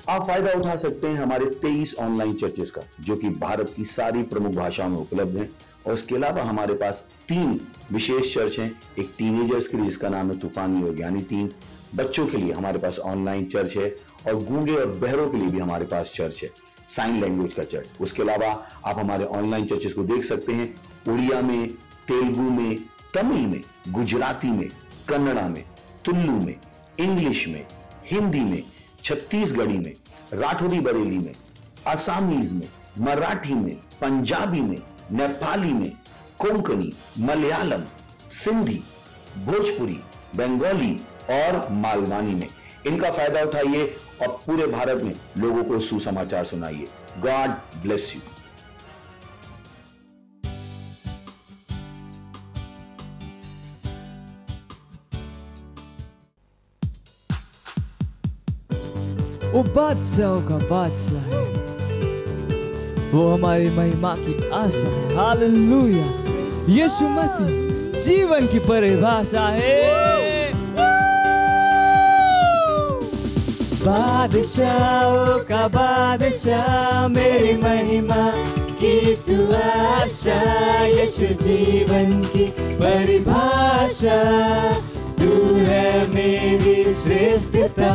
आप फायदा उठा सकते हैं हमारे 23 ऑनलाइन चर्चेस का, जो कि भारत की सारी प्रमुख भाषाओं में उपलब्ध हैं। और इसके अलावा हमारे पास 3 विशेष चर्च हैं। एक टीनेजर्स के लिए जिसका नाम है तूफानी योग यानी 3, बच्चों के लिए हमारे पास ऑनलाइन चर्च है, और गूंगे और बहरों के लिए भी हमारे पास चर्च है, साइन लैंग्वेज का चर्च। उसके अलावा आप हमारे ऑनलाइन चर्चेस को देख सकते हैं उड़िया में, तेलुगु में, तमिल में, गुजराती में, कन्नड़ा में, तुलु में, इंग्लिश में, हिंदी में, छत्तीसगढ़ी में, राठौरी बरेली में, आसामीज में, मराठी में, पंजाबी में, नेपाली में, कोंकणी, मलयालम, सिंधी, भोजपुरी, बंगाली और मालवानी में। इनका फायदा उठाइए और पूरे भारत में लोगों को सुसमाचार सुनाइए। God bless you. वो बादशाहों का बादशाह है, वो हमारी महिमा की आशा है। हालेलुया। यीशु मसीह जीवन की परिभाषा है। बादशाहों का बादशाह, मेरी महिमा की तू आशा। यीशु जीवन की परिभाषा, तू है मेरी श्रेष्ठता।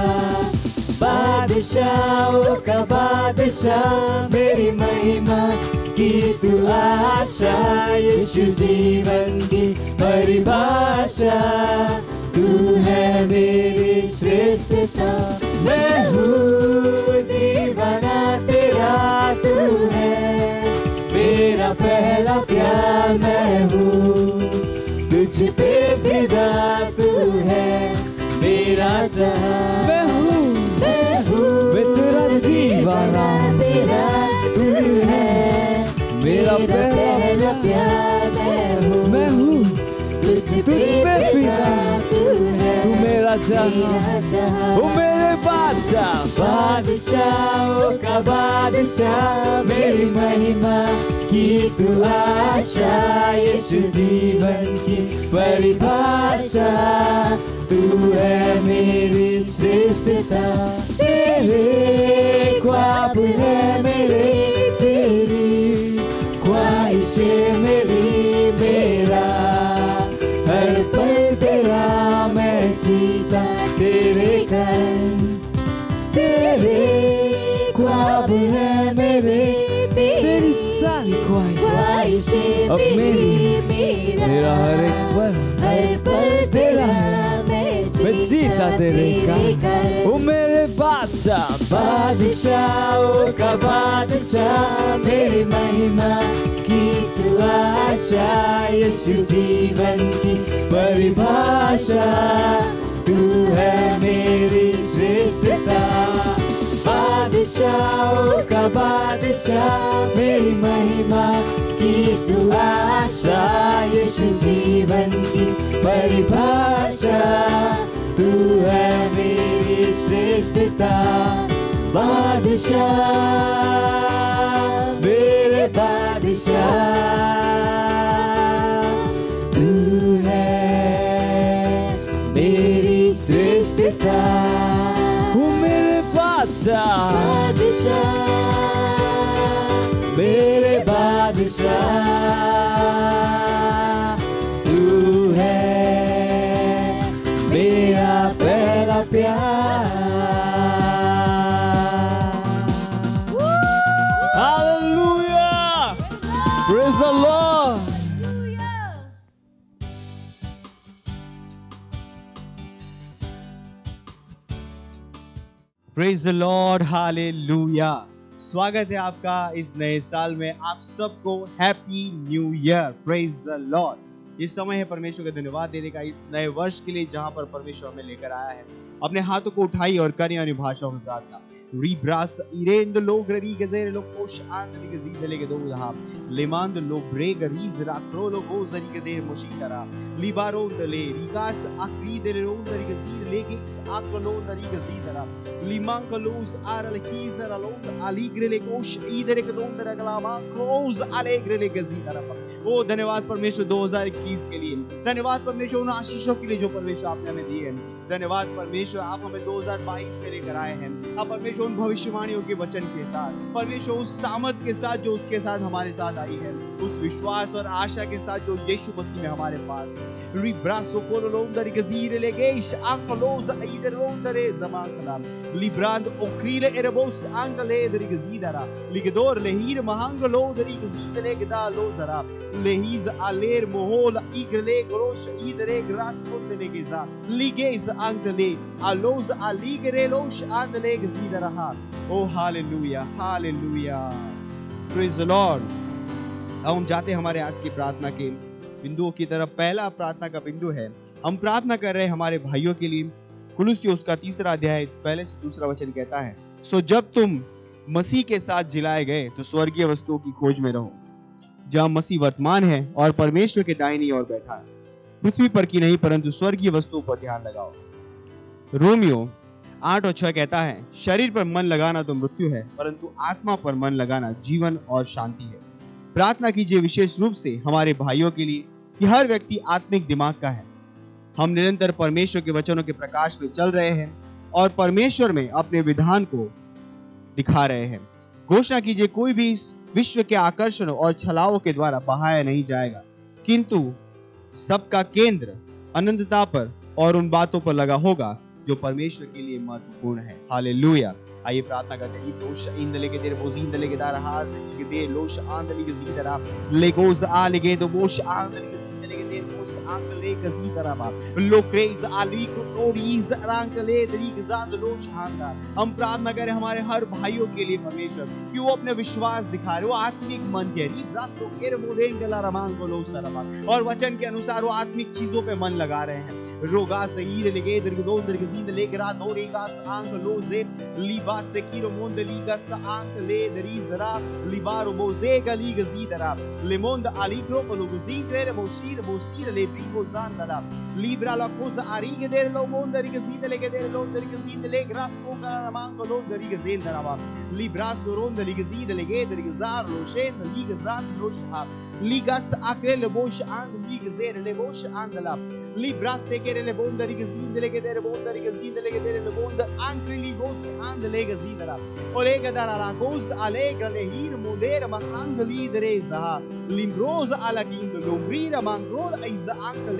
बादशाहों का बादशाह, मेरी महिमा की तू आशा। यीशु जीवन की परिभाषा, तू है मेरी श्रेष्ठता। मैं हूँ दीवाना तेरा, तू है मेरा पहला प्यार। मैं हूँ तुझ पे फिदा, तू है मेरा जहां। मैं हूँ मैं तेरा दीवाना, तेरा तू है मेरा पहला प्यार। मैं हूँ तुझ पे फिदा, तू मेरा जहां। ओ मेरे बादशाह, बादशाहों का बादशाह, मेरी महिमा की तू आशा। यीशु जीवन की परिभाषा, तू है मेरी श्रेष्ठता। तेरे ख्वाब है मेरे, तेरी ख्वाहिशें मेरी, मेरा हर पल तेरा मैं जीता तेरे कर। तेरे ख्वाब है मेरे, तेरी सारी ख्वाहिशें अब मेरी, मेरा हर एक पल तेरा मैं जीता तेरे कर। ओ मेरे बादशाह, बादशाहों का बादशाह, मेरी महिमा की तू आशा। यीशु जीवन की परिभाषा, तू है मेरी श्रेष्ठता। बादशाहों का बादशाह, मेरी महिमा की तू आशा। यीशु जीवन की परिभाषा, तू है मेरी श्रेष्ठता। बादशाह मेरे बादशाह, तू है मेरी श्रेष्ठता। वो मेरे बादशाह, मेरे बादशाह, तू है मेरा पहला प्यार। Hallelujah! Praise the Lord! Praise the Lord! Hallelujah! स्वागत है आपका इस नए साल में। आप सबको happy new year. Praise the Lord. ये समय है परमेश्वर का धन्यवाद देने का इस नए वर्ष के लिए, जहां पर परमेश्वर हमें लेकर आया है। अपने हाथों को उठाइए और करें अन्य भाषाओं में प्रार्थना। Ribras irendo logri gazere lo kosh andri gazide lege do ha lemand lo brega riz rakrolo gozari gade moshitara libaron le rigas akride le ondari gazide lege is aklo ondari gazidara limanka los ara le kizara lo aligre le kosh idere gado ondara glama close alegre le gazidara ओ धन्यवाद परमेश्वर 2021 के लिए। धन्यवाद परमेश्वर उन आशीषों के लिए जो परमेश्वर आपने हमें दिए हैं। धन्यवाद परमेश्वर आप हमें 2022 में लेकर आए हैं। अब परमेश्वर उन भविष्यवाणियों के वचन के साथ, परमेश्वर उस सामर्थ के साथ जो उसके साथ हमारे साथ आई है, उस विश्वास और आशा के साथ जो यीशु मसीह में हमारे पास है। रिब्रासो कोलोंदर गजीर लेगेश आंकलोज इदरोंदरे जमाकला लिब्रांड ओक्रीले एरबोस आंकले दरिगजीदरा लिगदोर लेहिर महांगलो दरिगजीदले गदा लोजरा लेहिज आलेर मोहोल इगले ग्रोश इदरे ग्रासोंदले गेजा लिगेज आंकले आलोज आलिगरे लोश आंकले गजीदरा। ओ hallelujah hallelujah, praise the Lord. अब हम जाते हमारे आज की प्रार्थना के बिंदुओं की तरफ। पहला प्रार्थना का बिंदु है, हम प्रार्थना कर रहे हैं हमारे भाइयों के लिए। कुलुस्सियों उसका 3 अध्याय पहले से 2 वचन कहता है, सो जब तुम मसीह के साथ जिलाए गए तो स्वर्गीय वस्तुओं की खोज में रहो, जहाँ मसीह वर्तमान है और परमेश्वर के दाहिनी ओर बैठा है। पृथ्वी पर की नहीं परंतु स्वर्गीय वस्तुओं पर ध्यान लगाओ। रोमियो 8 और 6 कहता है, शरीर पर मन लगाना तो मृत्यु है, परंतु आत्मा पर मन लगाना जीवन और शांति है। प्रार्थना कीजिए विशेष रूप से हमारे भाइयों के लिए कि हर व्यक्ति आत्मिक दिमाग का है। हम निरंतर परमेश्वर के वचनों के प्रकाश में चल रहे हैं और परमेश्वर में अपने विधान को दिखा रहे हैं। घोषणा कीजिए, कोई भी इस विश्व के आकर्षणों और छलाओं के द्वारा बहाया नहीं जाएगा, किंतु सबका केंद्र अनंतता पर और उन बातों पर लगा होगा जो परमेश्वर के लिए महत्वपूर्ण है। हालेलुया। आइए प्रार्थना करते हैं। लोश इंदले के तेरे बोझ इंदले के दार हाज के दे लोश आंदली के जीदरा लेगोज आलगे तो बोश आंदली के जीदले के तेरे बोश आंदले के जीदरा बा लोक्रेज आली को तोरीज रंगले दरी के जान लोश आंदा। हम प्रार्थना करें हमारे हर भाइयों के लिए परमेश्वर कि वो अपने विश्वास दिखा रहे, वो आत्मिक मन के रिब्रासो केर मोदेन गला रमांग को लोस रमा और वचन के अनुसार वो आत्मिक चीजों पे मन लगा रहे हैं। रोगा सहीर लेगे दरगदो दरगजीद लेके रात हो रेगा सांग लोजे लिबा से किरो मोंद लीगा सांग ले दरी जरा लिबारो बोजे गली गजीदरा लेमोंद अलीग्रो पलोगजीद रे बोशीर ले ब्रिगो जानदला लिब्रा ला कोज आरीगे देर लो मोंद दरगजीद लेके देर लो दरगजीद ले ग्रासो का रमांग लो दरगजीद दरावा लिब्रा सोरोंद दरगजीद लेगे दरगजार लोशेन लीगजान लोशा ligas akrele bosh and ligazer le bosh andala libra se kere le bondari gazinde le gedere bondari gazinde le gedere le bond ankri ligos and le gazindara olega dara la cos allegra le hir modera ma angli dereza limbroz ala king lombrira mangrol aiza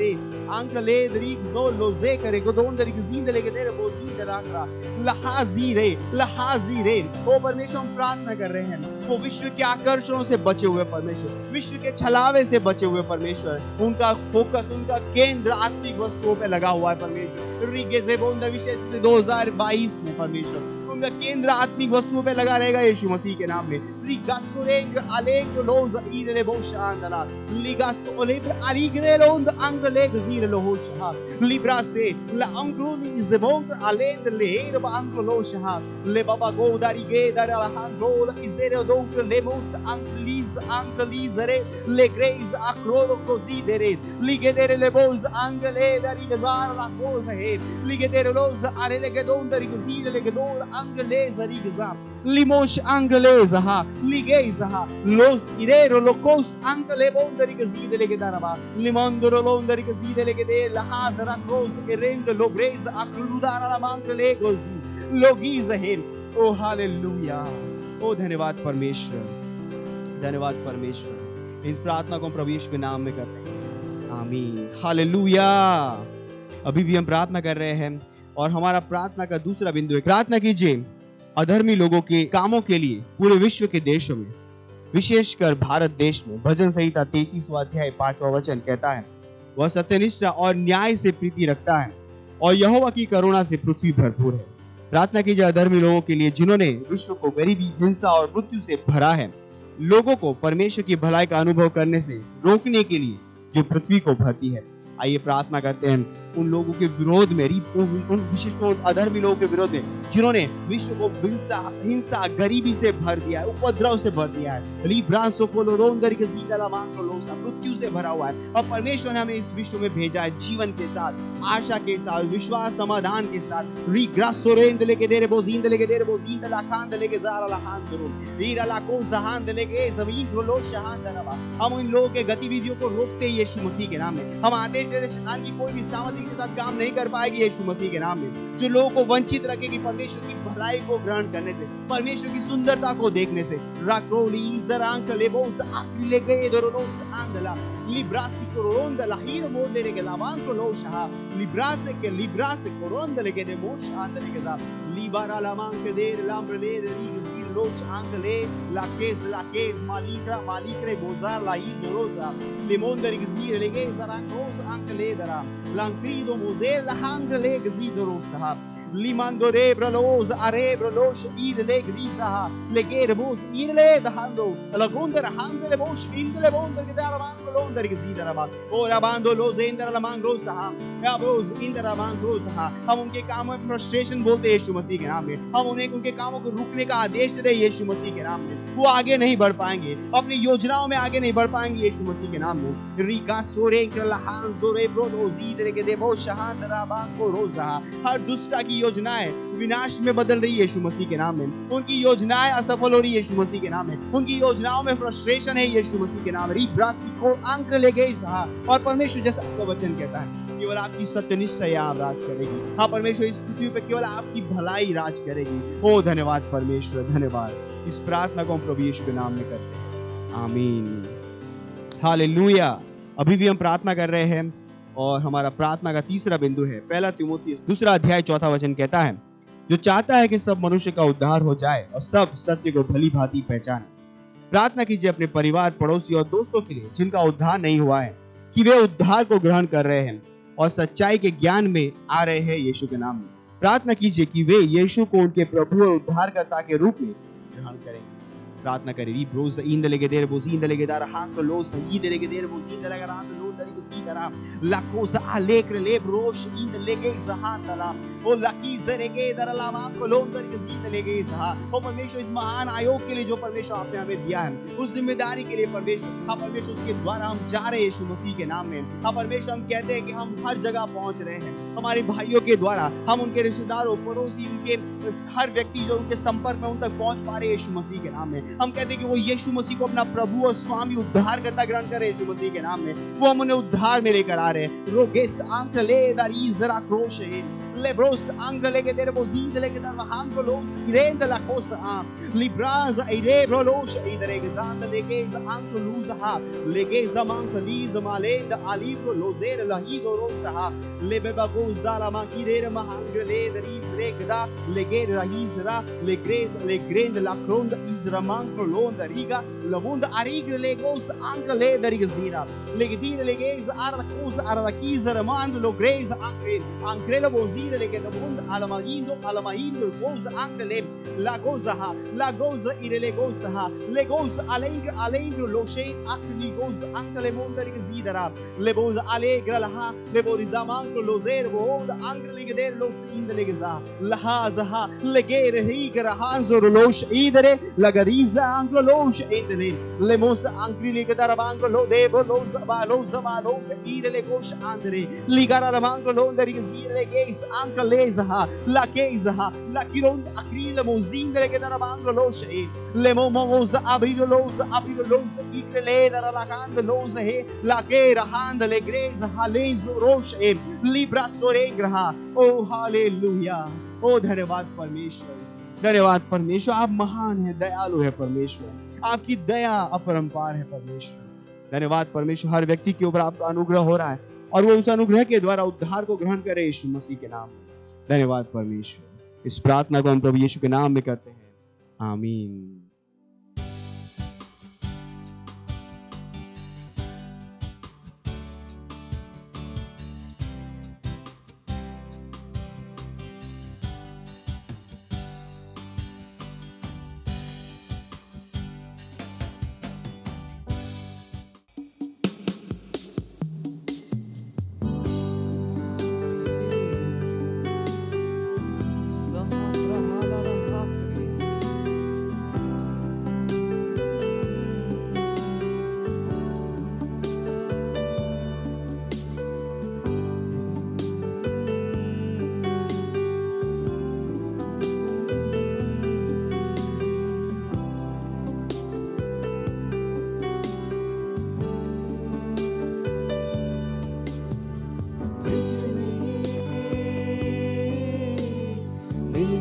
ankle drig zol lo ze kere godondari gazinde le gedere bozinde rakra lahazire ओ परमेश्वर हम प्रार्थना कर रहे हैं वो विश्व के आकर्षणों से बचे हुए परमेश्वर, विश्व के छलावे से बचे हुए परमेश्वर, उनका फोकस उनका केंद्र आत्मिक वस्तुओं पे लगा हुआ है परमेश्वर। रिगे से बोंदा विशेष 2022 में परमेश्वर उनका केंद्र आत्मिक वस्तुओं पे लगा रहेगा यीशु मसीह के नाम में। रिगासोरेंग अलेग लोज इरे बोशांदला लिगास ओलेब अलीग्रे लोंद अंगले गजीर लोहोशहा लिब्रा से ला अंग्रोली इज द बोंद अलेद लेर बा अंग्लोशहा ले बाबा गोदारी गे दरा हंगोल इजेरे दोंक लेमोस अंगलीज रे ले ग्रेज अक्रोलो कोजीदरे लिगेदरे लेबोज अंगले दरी गजार ला कोज है लिगेदरे लोज अरेले गेदों दरी गजीर ले गेदोल angeleza rigza limos angeleza ha ligeza ha los irero locos angele bondari gazide le gedaraba limondoro londari gazide le gede la hazara cross che rende lo breza akludara la mangele gozi logiza he ओ hallelujah. ओ धन्यवाद परमेश्वर, धन्यवाद परमेश्वर। इन प्रार्थना को हम प्रभु यीशु के नाम में करते हैं, आमीन हालेलुया। अभी भी हम प्रार्थना कर रहे हैं और हमारा प्रार्थना का दूसरा बिंदु है, प्रार्थना कीजिए अधर्मी लोगों के कामों के लिए पूरे विश्व के देशों में, विशेषकर भारत देश में। भजन संहिता 33वां अध्याय 5वां वचन कहता है, वह सत्यनिष्ठा और न्याय से प्रीति रखता है और यहोवा की करुणा से पृथ्वी भरपूर है। प्रार्थना कीजिए अधर्मी लोगों के लिए जिन्होंने विश्व को गरीबी, हिंसा और मृत्यु से भरा है, लोगों को परमेश्वर की भलाई का अनुभव करने से रोकने के लिए जो पृथ्वी को भरती है। आइए प्रार्थना करते हैं, उन लोगों के विरोध में, उन विशेष अधर्मी लोगों के विरोध में जिन्होंने विश्व को हिंसा गरीबी से भर दिया है, उपद्रव से भर दिया है, मृत्यु से भरा हुआ है। और परमेश्वर ने हमें इस विश्व में भेजा है जीवन के साथ, आशा के साथ, विश्वास समाधान के साथ। हम इन लोगों के गतिविधियों को रोकते हैं यीशु मसीह के नाम में। हम आते शैतान की कोई भी सामग्री के साथ काम नहीं कर पाएगी यीशु मसीह के नाम में, जो लोगों को वंचित रखेगी परमेश्वर की भलाई को ग्रहण करने से, परमेश्वर की सुंदरता को देखने से। Limando rebrolos arebrolos idele grisa legerbos idele dando la gondera handele bosh indele bonder gedara mangolonder gizidara ba ora bando los indara la mangrosa ya bros indara mangrosa। हम उनके कामों में फ्रस्ट्रेशन बोलते हैं यीशु मसीह के नाम में। हम उन्हें उनके कामों को रुकने का आदेश देते हैं यीशु मसीह के नाम में। वो आगे नहीं बढ़ पाएंगे, अपनी योजनाओं में आगे नहीं बढ़ पाएंगे यीशु मसीह के नाम में। रिका सोरे लहान जोरे ब्रोलोज idele के देबो शहांदरा बांको रोजा। हर दुष्टा की योजनाएं विनाश में बदल रही है यीशु मसीह के नाम में। उनकी योजनाएं असफल हो रही है यीशु मसीह के नाम में। उनकी योजनाओं में फ्रस्ट्रेशन है यीशु मसीह के नाम में। रिब्रासी को अंक ले गई सहा। और परमेश्वर जैसा आपका वचन कहता है, केवल आपकी सत्यनिष्ठा यहाँ राज करेगी। हाँ परमेश्वर, इस पृथ्वी पे केवल आपकी भलाई राज करेगी। ओ धन्यवाद परमेश्वर, धन्यवाद। इस प्रार्थना को हम प्रभु यीशु के नाम में करते हैं, आमीन, हालेलुया। अभी भी हम प्रार्थना कर रहे हैं और हमारा प्रार्थना का तीसरा बिंदु है पहला तीमुथियुस 2 अध्याय 4 वचन कहता है, जो चाहता है कि सब मनुष्य का उद्धार हो जाए और सब सत्य को भली भांति पहचाने। प्रार्थना कीजिए अपने परिवार, पड़ोसी और दोस्तों के लिए जिनका उद्धार नहीं हुआ है, कि वे उद्धार को ग्रहण कर रहे हैं और सच्चाई के ज्ञान में आ रहे हैं यीशु के नाम में। प्रार्थना कीजिए कि वे यीशु को उनके प्रभु और उद्धारकर्ता के रूप में ग्रहण करेंगे। प्रार्थना करें। ब्रोस इंदले के देर बोस इंदले के दार हां को लो सही देर के देर बोस इंदले का रात लो दरी के सी दरा लाखो सा आलेक्र ले ब्रोश इंदले के जहां तला ओ लकी जरे के दर लामा को लो दरी के सी दले के जहां। ओ परमेश्वर, इस महान आयोग के लिए जो परमेश्वर आपने हमें दिया है, उस जिम्मेदारी के लिए परमेश्वर, हाँ परमेश्वर, उसके द्वारा हम जा रहे हैं यीशु मसीह के नाम में। हाँ परमेश्वर, हम कहते हैं कि हम हर जगह पहुंच रहे हैं हमारे भाइयों के द्वारा। हम उनके रिश्तेदारों, पड़ोसी, उनके हर व्यक्ति जो उनके संपर्क में उन तक पहुंच पा रहे हैं यीशु मसीह के नाम में। हम कहते हैं कि वो यीशु मसीह को अपना प्रभु और स्वामी उद्धारकर्ता ग्रहण करे यीशु मसीह के नाम में। वो हम उन्हें उद्धार में लेकर आ रहे हैं। रोगेस आंख ले दारी जरा क्रोश है lebros angle ke der bozinde le ke dar hango los irende la cosa libraza irebro los idere ke zanda le ke angle luza ha le ke zaman liza malenda alibro lozer la higo rosa ha le beba gozala makidere ma angle le der isre ke da le ke rahizra le grez le grend la kronda isra manko londa riga la bunda arigre le gos angle le der gezira le ke dire le ke ara cosa ara la kizera mando lo grez angle la bozinde le che da bund alamahindo goza anche le la goza ire le goza alengro lo shay akli goza anche le monda rigidara le goza allegra la le boriza manco lo zerbo anche le geder lo inde le geza la haza le gere higra hanzo lo idere la gariza anche lo idere le mosa anche le gedara manco lo debo lo zaba lo ire le goza andre ligara la manco lo rigizire le geis anche lezaha la keizaha la kiron akrila mozindere che dara manglo loshe le momoza abirosa ikrele dara la kand lose he la kera hand le greza halenzo roshe libra soregraha। ओ hallelujah, ओ धन्यवाद परमेश्वर, धन्यवाद परमेश्वर। आप महान है, दयालु है परमेश्वर, आपकी दया अपरंपार है परमेश्वर। धन्यवाद परमेश्वर, हर व्यक्ति के ऊपर आपका अनुग्रह हो रहा है और वो उस अनुग्रह के द्वारा उद्धार को ग्रहण करे यीशु मसीह के नाम में। धन्यवाद परमेश्वर। इस प्रार्थना को हम प्रभु यीशु के नाम में करते हैं, आमीन।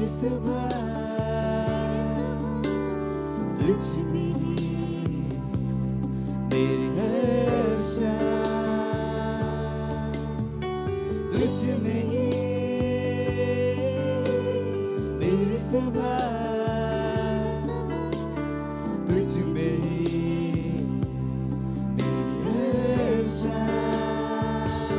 मेरी सुबह तुझ में ही, मेरी हर शाम तुझ में ही, मेरी सुबह तुझ में ही, मेरी हर शाम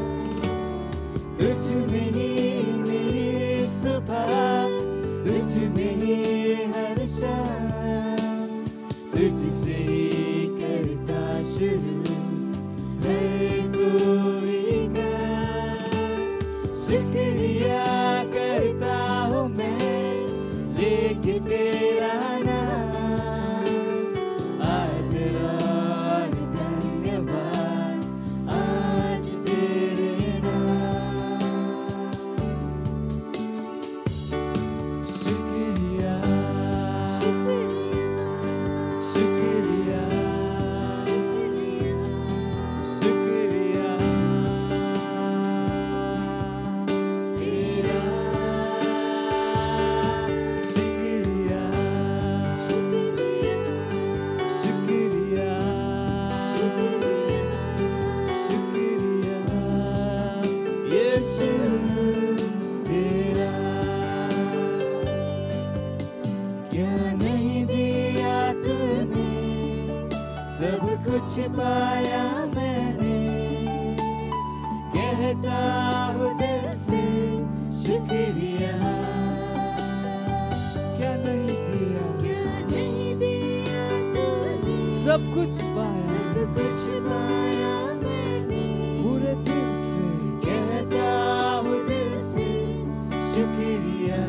तुझ में ही, मेरी सुबह तुझ में ही, हर शाम तुझसे ही करता शुरू हर कोई काम। शुक्रिया करता हूँ मैं लेके तेरा नाम, आदर और धन्यवाद आज तेरे नाम। शुक्रिया शुक्रिया शुक्रिया शुक्रिया शुक्रिया तेरा, शुक्रिया शुक्रिया शुक्रिया शुक्रिया यीशु तेरा। क्या नहीं दिया तूने, सब कुछ पाया मैंने, कहता हूँ दिल से शुक्रिया। क्या नहीं दिया तूने, सब कुछ पाया मैंने, पूरे दिल से कहता हूँ दिल से शुक्रिया।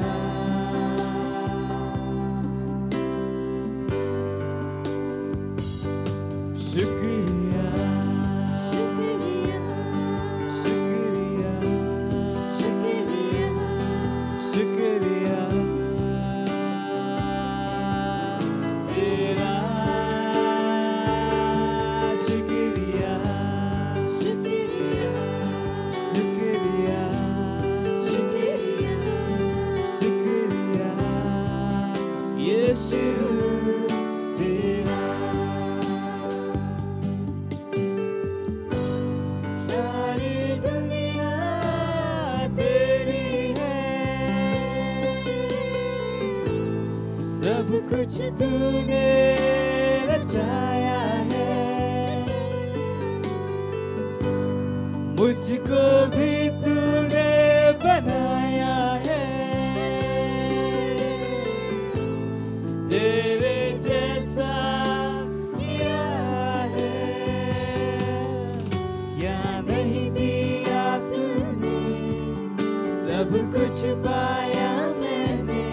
शुक्रिया शुक्रिया शुक्रिया शुक्रिया शुक्रिया तेरा, शुक्रिया शुक्रिया शुक्रिया शुक्रिया शुक्रिया यीशु तेरा। सारी दुनिया तेरी है, सब कुछ तूने रचाया है, मुझको भी तूने बनाया है, तेरे जैसा किया है। क्या नहीं दिया तूने, सब कुछ पाया मैंने,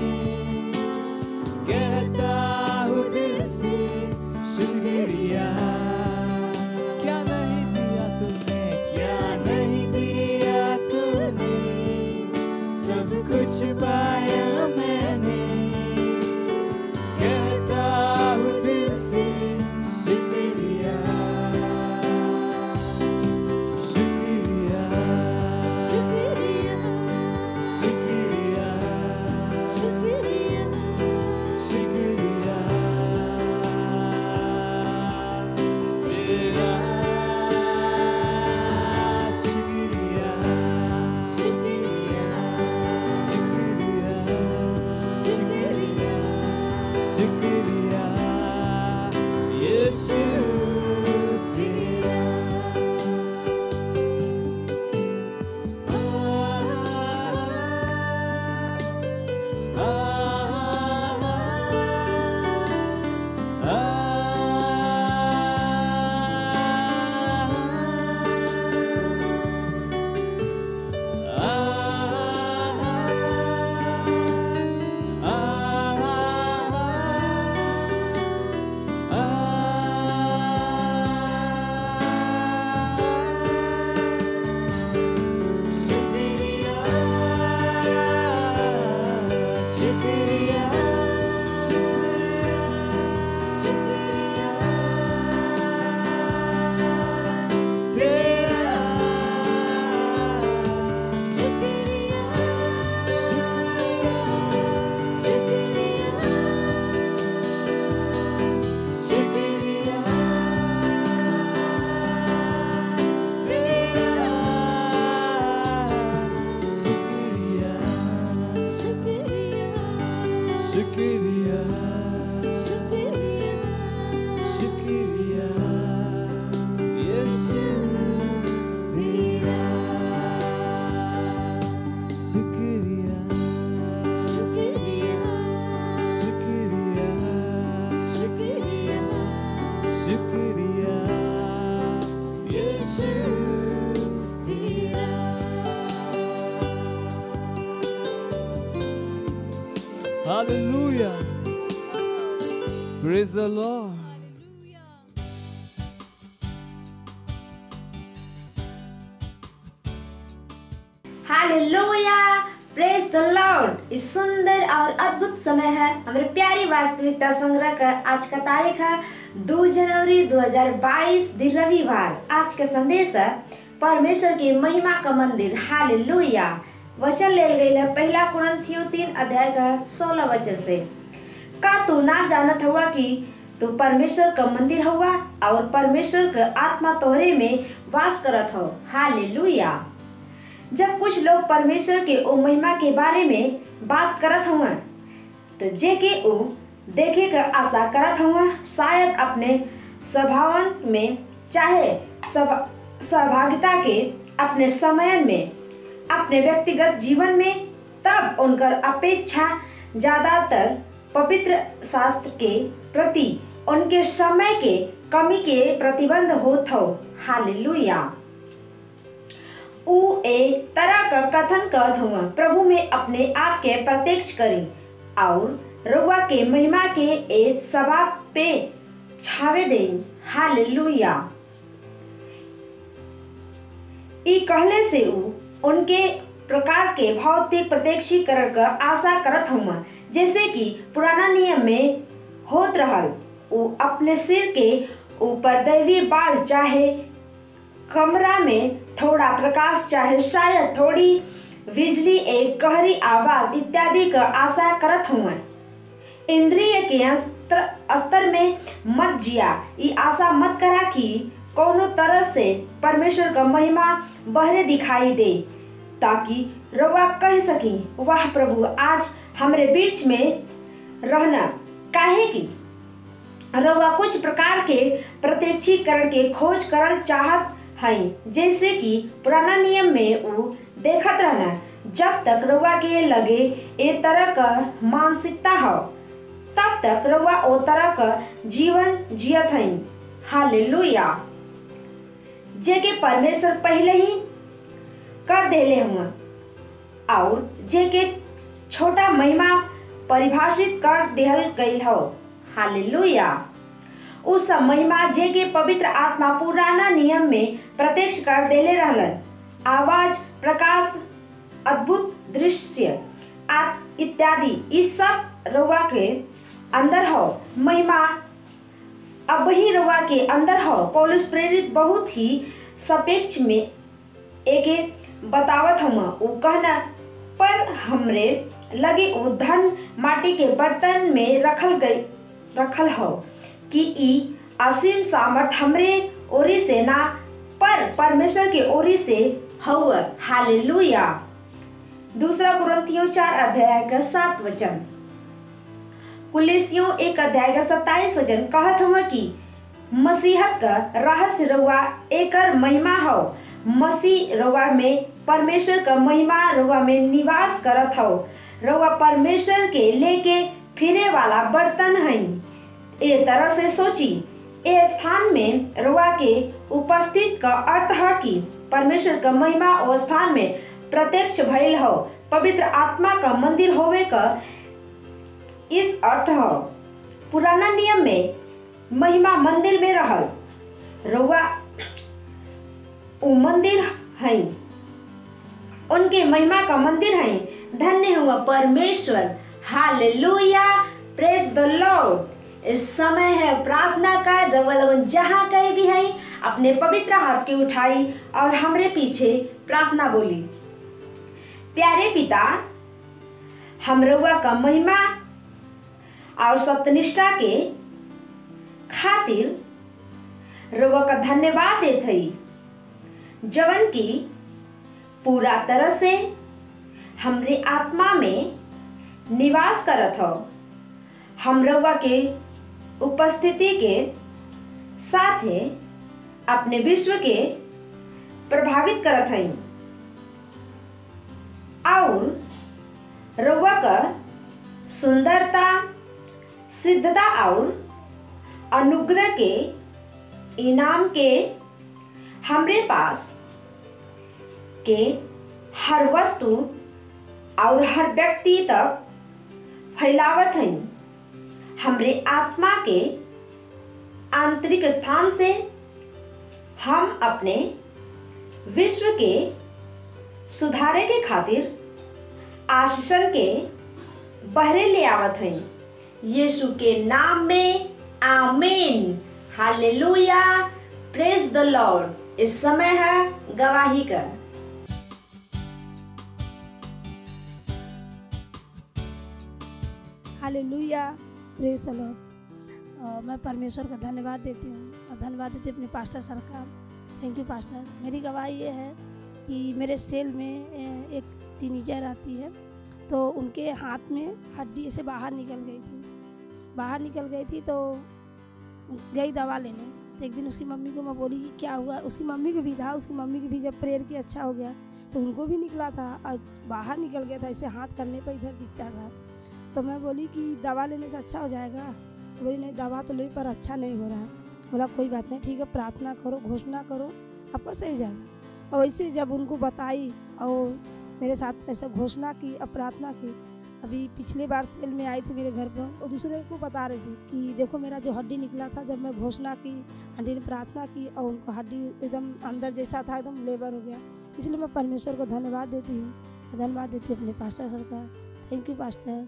कहता हूँ दिल से शुक्रिया। क्या नहीं दिया तूने, क्या नहीं दिया तूने, सब कुछ पाया मैंने, कहता हूँ दिल से शुक्रिया। शुक्रिया शुक्रिया शुक्रिया शुक्रिया शुक्रिया तेरा, शुक्रिया शुक्रिया शुक्रिया शुक्रिया शुक्रिया यीशु तेरा। Hallelujah. Praise the Lord. Hallelujah, praise the Lord. इस सुंदर और अद्भुत समय है हमारे प्यारी वास्तविकता संग्रह का। आज का तारीख है 2 जनवरी 2022, दिन रविवार। आज का संदेश है परमेश्वर की महिमा का मंदिर। हालेलुया। वचन ले गई है 1 कुरिन्थियों 3 अध्याय का 16 वचन से। का तू ना जानत हुआ कि तू परमेश्वर का मंदिर हुआ और परमेश्वर का आत्मा तोहरे में वास करत हो। हालेलुया। जब कुछ लोग परमेश्वर के ओ महिमा के बारे में बात करत हुआ तो जे के ओ देखे का आशा करत हुआ, शायद अपने सभावन में चाहे सहभागिता के अपने समय में, अपने व्यक्तिगत जीवन में, तब उनकर अपेक्षा ज़्यादातर पवित्र शास्त्र के प्रति उनके समय के कमी के प्रतिबंध होत हो। हालेलुया। ऊ एक तरह का कथन करत हुआ, प्रभु में अपने आप के प्रत्यक्ष करी और रउआ के महिमा के एक सभा पे छावे दे। हालेलुया। ई कहले से ऊ उनके प्रकार के भौतिक प्रत्यक्षीकरण का आशा करत हुआ, जैसे कि पुराना नियम में होत रहल। ऊ अपने सिर के ऊपर दैवीय बाल, चाहे कमरा में थोड़ा प्रकाश, चाहे शायद थोड़ी बिजली, एक गहरी आवाज इत्यादि का आशा करत हुआ। इंद्रिय के स्तर में मत जिया। ये आशा मत करा कि कोनो तरह से परमेश्वर का महिमा बहरे दिखाई दे, ताकि रउआ कह सकी, वाह प्रभु आज हमरे बीच में रहना। काहे कि रउआ कुछ प्रकार के प्रत्यक्षीकरण के खोज करल चाहत है, जैसे कि पुराना नियम में ऊ देखत रहना। जब तक रउआ के लगे ए तरह का मानसिकता हो, तब तक रउआ ओ तरह का जीवन जियत है। हालेलुया। जे के परमेश्वर पहले ही कर देले हुआ और जे के छोटा महिमा परिभाषित कर देहल गई हो। हालेलुया। उस महिमा जे के पवित्र आत्मा पुराना नियम में प्रत्यक्ष कर देले रहलन। आवाज, प्रकाश, अद्भुत दृश्य इत्यादि इस सब रउआ के अंदर हो। महिमा अब ही रउआ के अंदर हो। पौलुस प्रेरित बहुत ही सापेक्ष में एक बतावत हम। ऊ कहना, पर हमरे लगे ऊ धन माटी के बर्तन में रखल हो कि ई असीम सामर्थ हमरे ओरी से ना, पर परमेश्वर के ओरी से हउआ। हालेलुया। 2 कुरिन्थियों 4 अध्याय का 7 वचन, कुलिसियों 1 अध्याय का 27 वचन कहत हुआ कि मसीहत का रहस्य रउआ एकर महिमा हो। मसीह रउआ में परमेश्वर का महिमा रउआ में निवास करत हो। रउआ परमेश्वर के लेके फिरे वाला बर्तन है। ए तरह से सोची, ए स्थान में रउआ के उपस्थित का अर्थ है कि परमेश्वर का महिमा ओ स्थान में प्रत्यक्ष भइल हो। पवित्र आत्मा का मंदिर होवे का इस अर्थ हो। पुराना नियम में महिमा मंदिर में रहल, रउआ उ मंदिर है, उनके महिमा का मंदिर है। धन्य हुआ परमेश्वर। हालेलुया। Praise the Lord. इस समय है प्रार्थना का। दवलवन जहाँ कहीं भी है, अपने पवित्र हाथ के उठाई और हमरे पीछे प्रार्थना बोली। प्यारे पिता, हम रउआ का महिमा और सत्यनिष्ठा के खातिर रउआ का धन्यवाद देत हई, जवन की पूरा तरह से हमरे आत्मा में निवास करत हो। हम रउआ के उपस्थिति के साथ अपने विश्व के प्रभावित करत हई और रउआ का सुंदरता, सिद्धता और अनुग्रह के इनाम के हमरे पास के हर वस्तु और हर व्यक्ति तक फैलावत हई। हमरे आत्मा के आंतरिक स्थान से हम अपने विश्व के सुधारे के खातिर आशीषन के बहरे ले आवत हई। यीशु के नाम में आमीन, हालेलुया, प्रेज द लॉर्ड। इस समय है गवाही का। Hallelujah, praise the Lord. मैं परमेश्वर का धन्यवाद देती हूँ और धन्यवाद देती हूँ अपने पास्टर सर का। Thank you pastor. मेरी गवाही ये है कि मेरे सेल में एक टीनेजर आती है, तो उनके हाथ में हड्डी से बाहर निकल गई थी तो गई दवा लेने। तो एक दिन उसकी मम्मी को मैं बोली कि क्या हुआ। उसकी मम्मी को भी था, उसकी मम्मी को भी जब प्रेयर की अच्छा हो गया तो उनको भी निकला था और बाहर निकल गया था, ऐसे हाथ करने पर इधर दिखता था। तो मैं बोली कि दवा लेने से अच्छा हो जाएगा। तो बोली नहीं, दवा तो ली पर अच्छा नहीं हो रहा है। बोला कोई बात नहीं, ठीक है, प्रार्थना करो, घोषणा करो, आपका सही हो जाएगा। और वैसे जब उनको बताई और मेरे साथ ऐसा घोषणा की और प्रार्थना की। अभी पिछले बार सेल में आई थी मेरे घर पर और दूसरे को बता रही थी कि देखो मेरा जो हड्डी निकला था, जब मैं घोषणा की, हड्डी ने प्रार्थना की और उनका हड्डी एकदम अंदर जैसा था, एकदम लेबर हो गया। इसलिए मैं परमेश्वर को धन्यवाद देती हूँ, धन्यवाद देती हूँ अपने पास्टर सर का। Thank you pastor.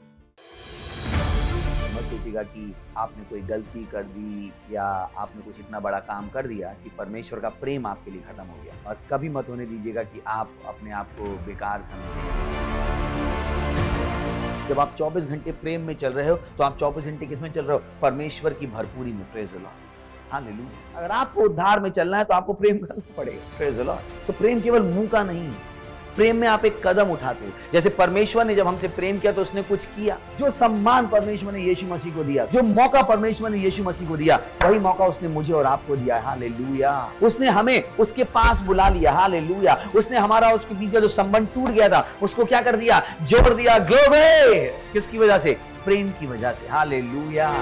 मत सोचिएगा कि आपने कोई गलती कर दी या आपने कुछ इतना बड़ा काम कर दिया कि परमेश्वर का प्रेम आपके लिए खत्म हो गया। और कभी मत होने दीजिएगा कि आप अपने आप को बेकार समझें। जब आप 24 घंटे प्रेम में चल रहे हो तो आप 24 घंटे किसमें चल रहे हो? परमेश्वर की भरपूरी में। Praise the Lord, hallelujah. अगर आपको उद्धार में चलना है तो आपको प्रेम करना पड़ेगा। Praise the Lord. तो प्रेम केवल मुंह का नहीं है, प्रेम में आप एक कदम उठाते हो। जैसे परमेश्वर ने जब हमसे प्रेम किया तो उसने कुछ किया। जो सम्मान परमेश्वर ने यीशु मसीह को दिया, जो मौका परमेश्वर ने यीशु मसीह को दिया, वही मौका उसने मुझे और आपको दिया है। हालेलुया। उसने हमें उसके पास बुला लिया। हालेलुया। उसने हमारा उसके बीच का जो संबंध टूट गया था उसको क्या कर दिया? जोड़ दिया। ग्लोरी। किसकी वजह से? प्रेम की वजह से। हालेलुया।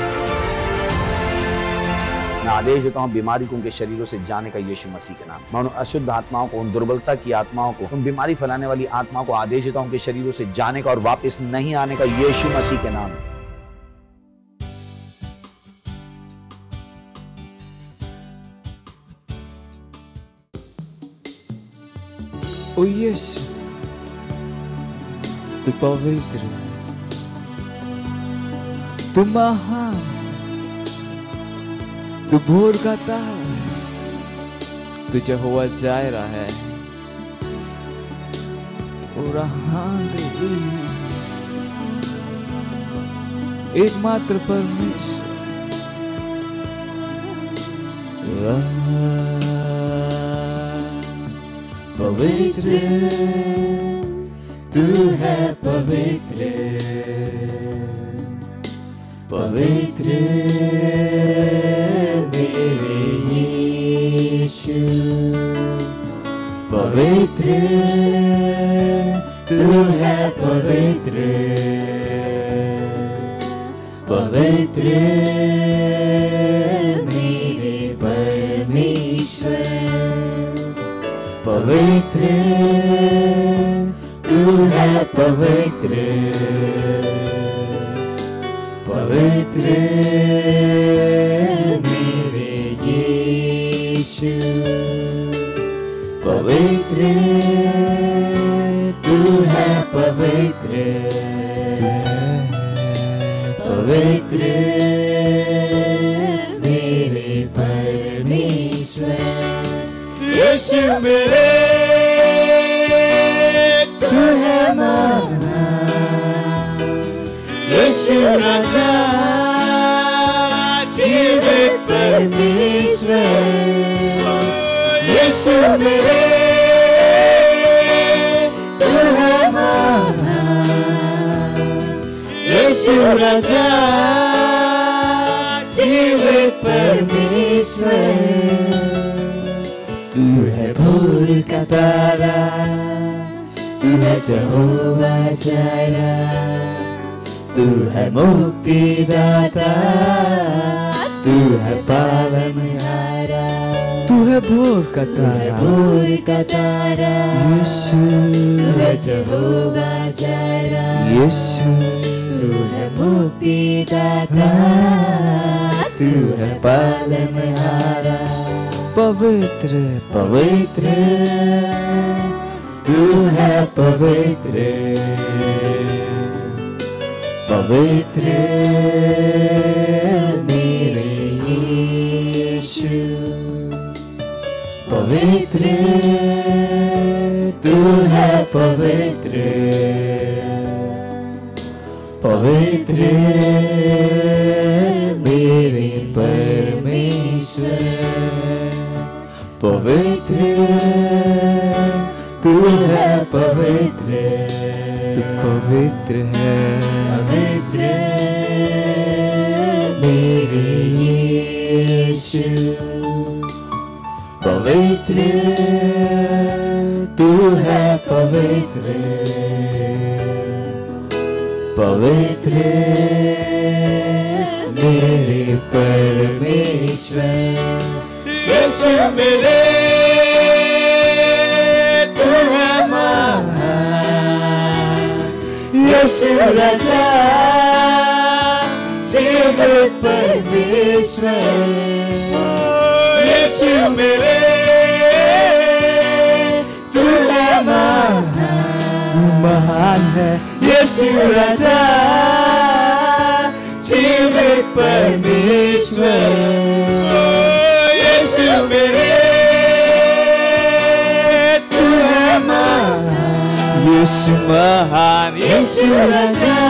मैं आदेश देता हूं बीमारी को उनके शरीरों से जाने का यीशु मसीह के नाम। मैं उन अशुद्ध आत्माओं को, उन दुर्बलता की आत्माओं को, उन बीमारी फैलाने वाली आत्माओं को आदेश देता हूं उनके शरीरों से जाने का और वापस नहीं आने का यीशु मसीह के नाम। ओ यीशु, तू पवित्र, तू महान, तू भोर का तारा है, तू यहोवा जायरा है। एकमात्र परमेश्वर, पवित्र तू है, पवित्र पवित्र मेरे यीशु, पवित्र तू है, पवित्र पवित्र मेरे परमेश्वर, पवित्र तू है, पवित्र पवित्र मेरे यीशु, पवित्र तू है, पवित्र पवित्र मेरे परमेश्वर। यीशु मेरे तू है महान, यीशु राजा जीवित परमेश्वर। यीशु मेरे तू है महान, यीशु राजा जीवित परमेश्वर। तू है भोर का तारा, तू है यहोवा जायरा, तू है मुक्तिदाता, तू है पालनहारा। तू है भोर का तारा, भोर का तारा, यीशु। तू है यहोवा जायरा, यीशु। तू तू है मुक्तिदाता, तू है पालनहारा। पवित्र पवित्र तू है पवित्र, पवित्र मेरे यीशु। पवित्र तू है पवित्र, पवित्र मेरे परमेश्वर। पवित्र तू है पवित्र, तू पवित्र है, पवित्र मेरे यीशु। पवित्र तू है पवित्र, पवित्र मेरे परमेश्वर। यीशु मेरे तू है महान, यीशु राजा जीवित परमेश्वर। यीशु मेरे तू है महान, तू महान है। यीशु राजा जीवित परमेश्वर। यीशु मेरे तू है महान, यीशु महान। यीशु राजा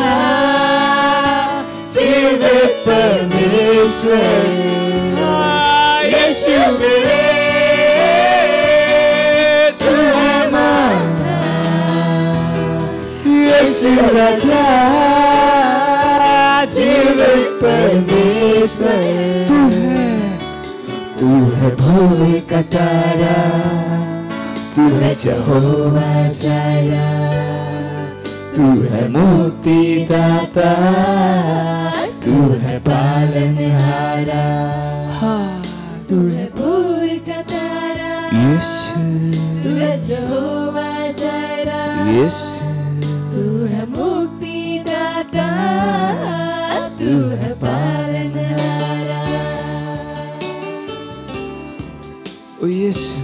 जीवित परमेश्वर। यीशु मेरे तू है महान, यीशु राजा जीवित परमेश्वर। तू है भोर का तारा, तू है यहोवा जायरा। तू है मुक्तिदाता, तू है पालनहारा। तू है भोर का तारा, यीशु। तू है यहोवा जायरा, यीशु। तू है मुक्तिदाता, तू है पालनहारा। ओ यीशु,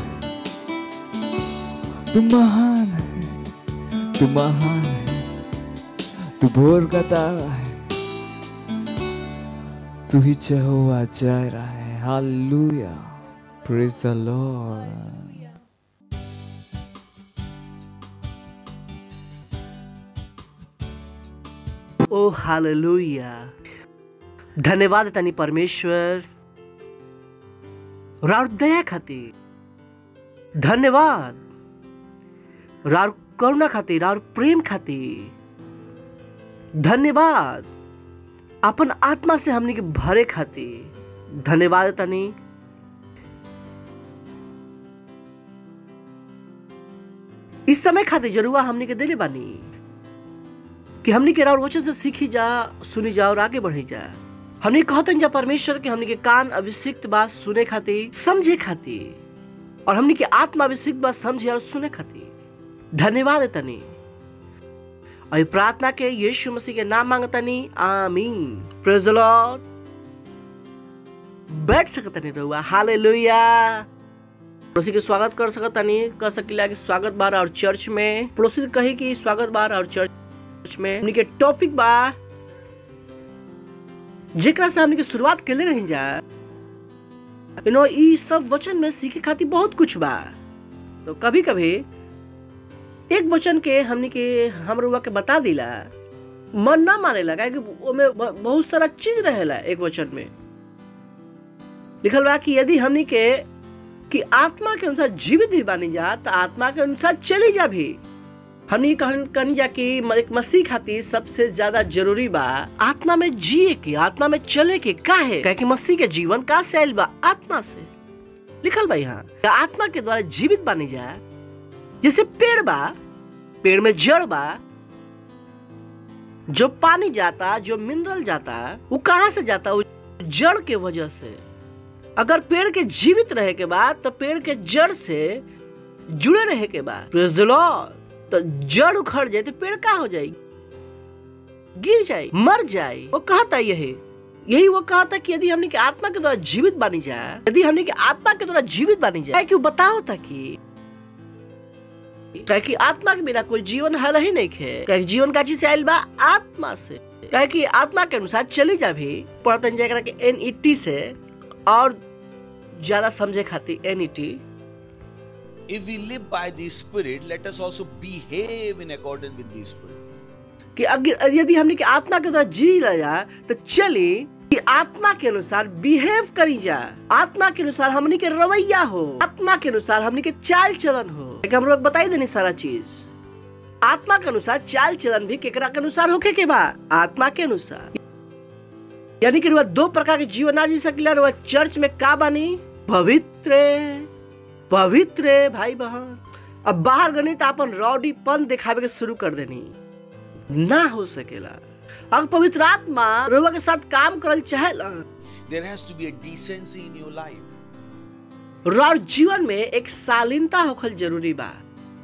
तू महान है, तू महान है, तू भोर का तारा है, तू ही यहोवा जायरा है। Hallelujah, praise the Lord. ओ हालेलुया, धन्यवाद तनी परमेश्वर राउर दया खातिर, धन्यवाद राउर करुणा खातिर, राउर प्रेम खातिर, धन्यवाद अपन आत्मा से हमनी के भरे खातिर, धन्यवाद तनी इस समय खातिर जरूर हमनी के दिले बानी कि हमनी के राउर वचन से सीखी जा, सुनी जा और आगे बढ़ी जा। हमनी कहतन जा परमेश्वर के हमनी के कान अभिषिक्त बात सुने खातिर, समझे खातिर, और हमनी के आत्मा अभिषिक्त बात समझे और सुने खातिर धन्यवाद तनी। और प्रार्थना के यीशु मसीह के नाम मांगतनी, आमीन। Praise the Lord. बैठ सकतनी रहुआ, हालेलुया। पड़ोसी के स्वागत कर सकतनी, कह सकिला कि स्वागत बार और चर्च में। पड़ोसी से कही कि स्वागत बार और चर्च में। हमनी के टॉपिक बा जेकरा से हमनी के शुरुआत केले रही जा। ई सब वचन में सीखे खातिर बहुत कुछ बा। तो कभी कभी एक वचन के हमनी के हमरुआ के बता दिला, मन ना माने लगा कि ओमे बहुत सारा चीज रहेला। एक वचन में लिखल बा कि यदि हमनी के कि आत्मा के अनुसार जीवित भी बानी जा तो आत्मा के अनुसार चली जा भी। हमनी कहनी जा कि एक मसीह खातिर सबसे ज्यादा जरूरी बा आत्मा में जिए के, आत्मा में चले के। का है कि मसीह के जीवन का से आइल बा, आत्मा से। लिखल बा यहाँ आत्मा के द्वारा जीवित बानी जा। जैसे पेड़ बा, पेड़ में जड़ बा, जो पानी जाता, जो मिनरल जाता, वो कहाँ से जाता? वो जड़ के वजह से। अगर पेड़ के जीवित रहे के बाद तो पेड़ के जड़ से जुड़े रहे के बाद, प्रेज़ द लॉर्ड, तो जड़ उखड़ जाए तो पेड़ का हो जाएगी? गिर जाए, मर जाए। वो कहता यही वो कहता कि यदि हमने के आत्मा के द्वारा जीवित बनी जाए, यदि हमने के आत्मा के द्वारा जीवित बनी जाए, क्यों बताओ ताकि कि आत्मा के बिना कोई जीवन हल ही नहीं है। जीवन का चीज से आयल बा आत्मा से, कि आत्मा के अनुसार चली जा भी पढ़तन जाकर के NET से और ज्यादा समझे खातिर NET। If we live by the Spirit, let us also behave in accordance with the Spirit. कि यदि हमने के आत्मा के द्वारा जी लिया तो चली कि आत्मा के अनुसार बिहेव करी जा, आत्मा के अनुसार हमने के रवैया हो, आत्मा के अनुसार हमने के चाल चलन हो। हम लोग बताई देनी सारा चीज। आत्मा के अनुसार चाल चलन भी केकरा के अनुसार होके के बा, आत्मा के अनुसार। यानी कि रुआ दो प्रकार के जीवन ना जी सकिला। रुआ चर्च में का बानी, पवित्र भाई बहन। अब बाहर गनी तो अपन रौडीपन दिखावे के शुरू कर देनी, ना हो सकेला। अगर पवित्र आत्मा रुआ के साथ काम करल चाहेला, there has to be a decency in your life. रुआ जीवन में एक शालीनता होखल जरूरी बा।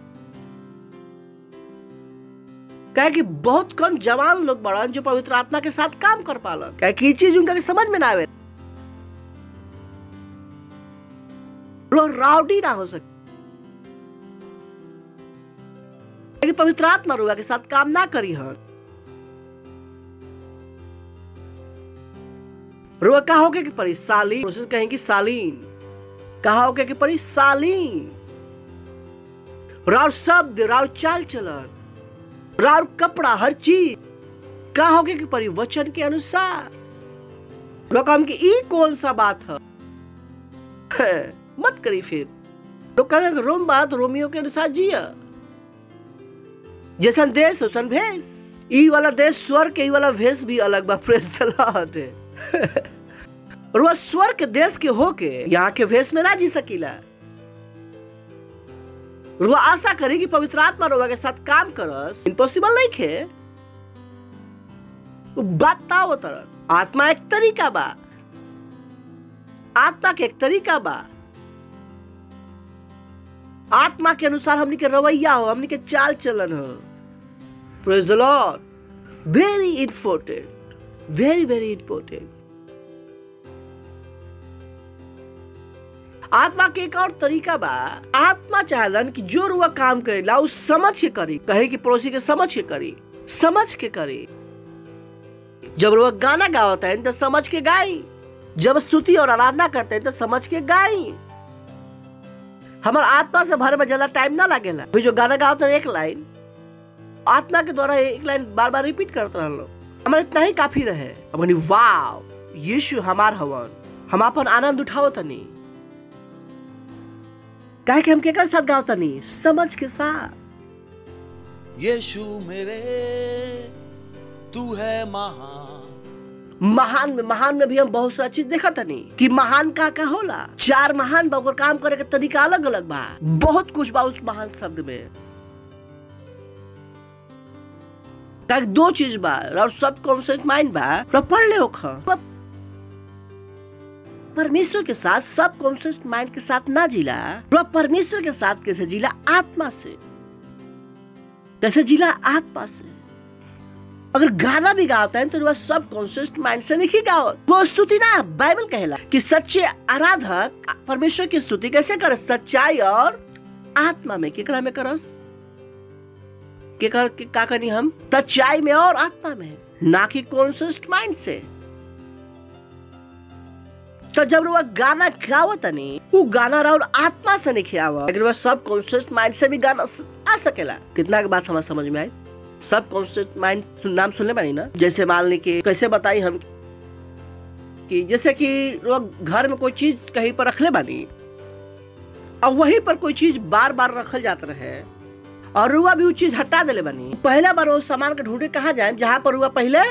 कहे कि बहुत कम जवान लोग बड़न जो पवित्र आत्मा के साथ काम कर पालन, कहे कि चीज उनका के समझ में ना आवे। राउडी ना हो सके कि पवित्र आत्मा रुआ के साथ काम ना करी हन। रुआ कहा होके कि परी शालीन, कोशिश कहेंगे शालीन, कहा होके कि परी शालीन। राव शब्द, राव चाल चलन, राव कपड़ा, हर चीज कहा होके कि परी वचन के अनुसार। रुआ कहा कि ई कौन सा बात है, मत करी। फिर लोग कहते हैं रोम बात रोमियो के अनुसार जिया, जैसन देश वैसन भेष। ई वाला देश स्वर्ग के, ई वाला भेष भी अलग बा। Praise the Lord. और वह स्वर्ग के देश के होके यहाँ के भेष में ना जी सकीला। वह आशा करी कि पवित्र आत्मा रोवा के साथ काम करस, इम्पॉसिबल नहीं है। बताओ तरह आत्मा एक तरीका बा, आत्मा के एक तरीका बा। आत्मा के अनुसार हमनी के रवैया हो, हमनी के चाल चलन हो। Praise the Lord. Very important, very very important. आत्मा के एक और तरीका बा। आत्मा चाहलन कि जो रुआ काम करेला उस समझ के करी, कहे कि पड़ोसी के समझ के करी, समझ के करी। जब रुआ गाना गावता है तो समझ के गाई, जब स्तुति और आराधना करते हैं तो समझ के गाई। हमारा आत्मा से भरे में ज्यादा टाइम ना लगेला। जो गाना गावता है एक लाइन आत्मा के द्वारा एक लाइन बार बार रिपीट करते रह लो, हमारे इतना ही काफी रहे। वाव, यीशु हमार हवन, हम अपन आनंद उठाओ तनी। काहे कि हम केकर साथ गाओ तनी, समझ के साथ। यीशु मेरे तू है महान। महान में भी हम बहुत सारा चीज देखा तनी कि महान का होला। चार महान बा, काम करे के तरीका अलग अलग बा। बहुत कुछ बा उस महान शब्द में। दो चीज बा और सब कॉन्सेप्ट माइंड बा, पढ़ ले ओखा। परमेश्वर के साथ सब कॉन्सेप्ट माइंड के साथ ना जिला, परमेश्वर के साथ कैसे जिला, आत्मा से। कैसे जिला, आत्मा से। अगर गाना भी गाता है तो वह सब कॉन्शियस माइंड से नहीं गाओ। वो स्तुति ना, बाइबल कहला कि सच्चे आराधक परमेश्वर की स्तुति कैसे करे, सच्चाई और आत्मा में। केकरा में करस, का करनी हम, सच्चाई में और आत्मा में, ना कि कॉन्शियस माइंड से। तो जब वह गाना गावत नहीं, वो गाना राउल आत्मा से नहीं खियावा, अगर वह सब कॉन्शियस माइंड से भी गाना आ सकेला। कितना की बात हमारा समझ में आई। सब कॉन्शियस माइंड नाम सुनने पानी ना। जैसे मान ली कि कैसे बताई हम कि जैसे कि लोग घर में कोई चीज कहीं पर रख ले बानी और वहीं पर कोई चीज बार बार रखल जाता रहे और रुआ भी वो चीज हटा देले बानी। पहला बार वो सामान के ढूंढे कहाँ जाए जहां पर रुआ पहले।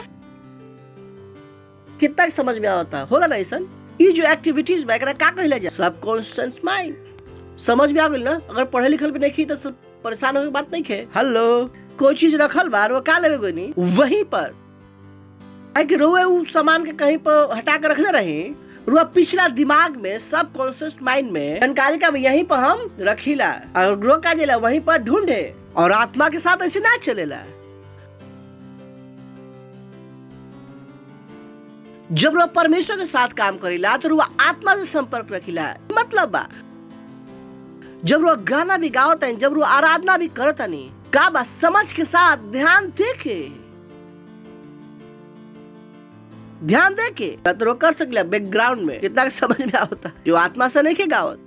कितना समझ में आता होला ना ऐसा। ये जो एक्टिविटीज वगैरह का कहला जाए, सब कॉन्शियस माइंड। समझ में आ गई ना। अगर पढ़े लिखल भी नहीं तो परेशान होने की बात नहीं है। हेलो, कोई चीज रखल बार वो का लेवे कोई नहीं, वहीं पर रोए उस सामान के कहीं पर हटा कर रख ले रहे। रुआ पिछला दिमाग में, सब कॉन्शियस माइंड में जानकारी का यहीं पर हम रखीला और रो का जेला वहीं पर ढूंढे। और आत्मा के साथ ऐसे ना चलेला। जब रुआ परमेश्वर के साथ काम करेला तो रुआ आत्मा से संपर्क रखिला। मतलब बा जब रुआ गाना भी गावत है, जब रुआ आराधना भी करत है, का बा समझ के साथ ध्यान देके तो कर सकला। बैकग्राउंड में कितना समझ में आता, जो आत्मा से नहीं के गावत,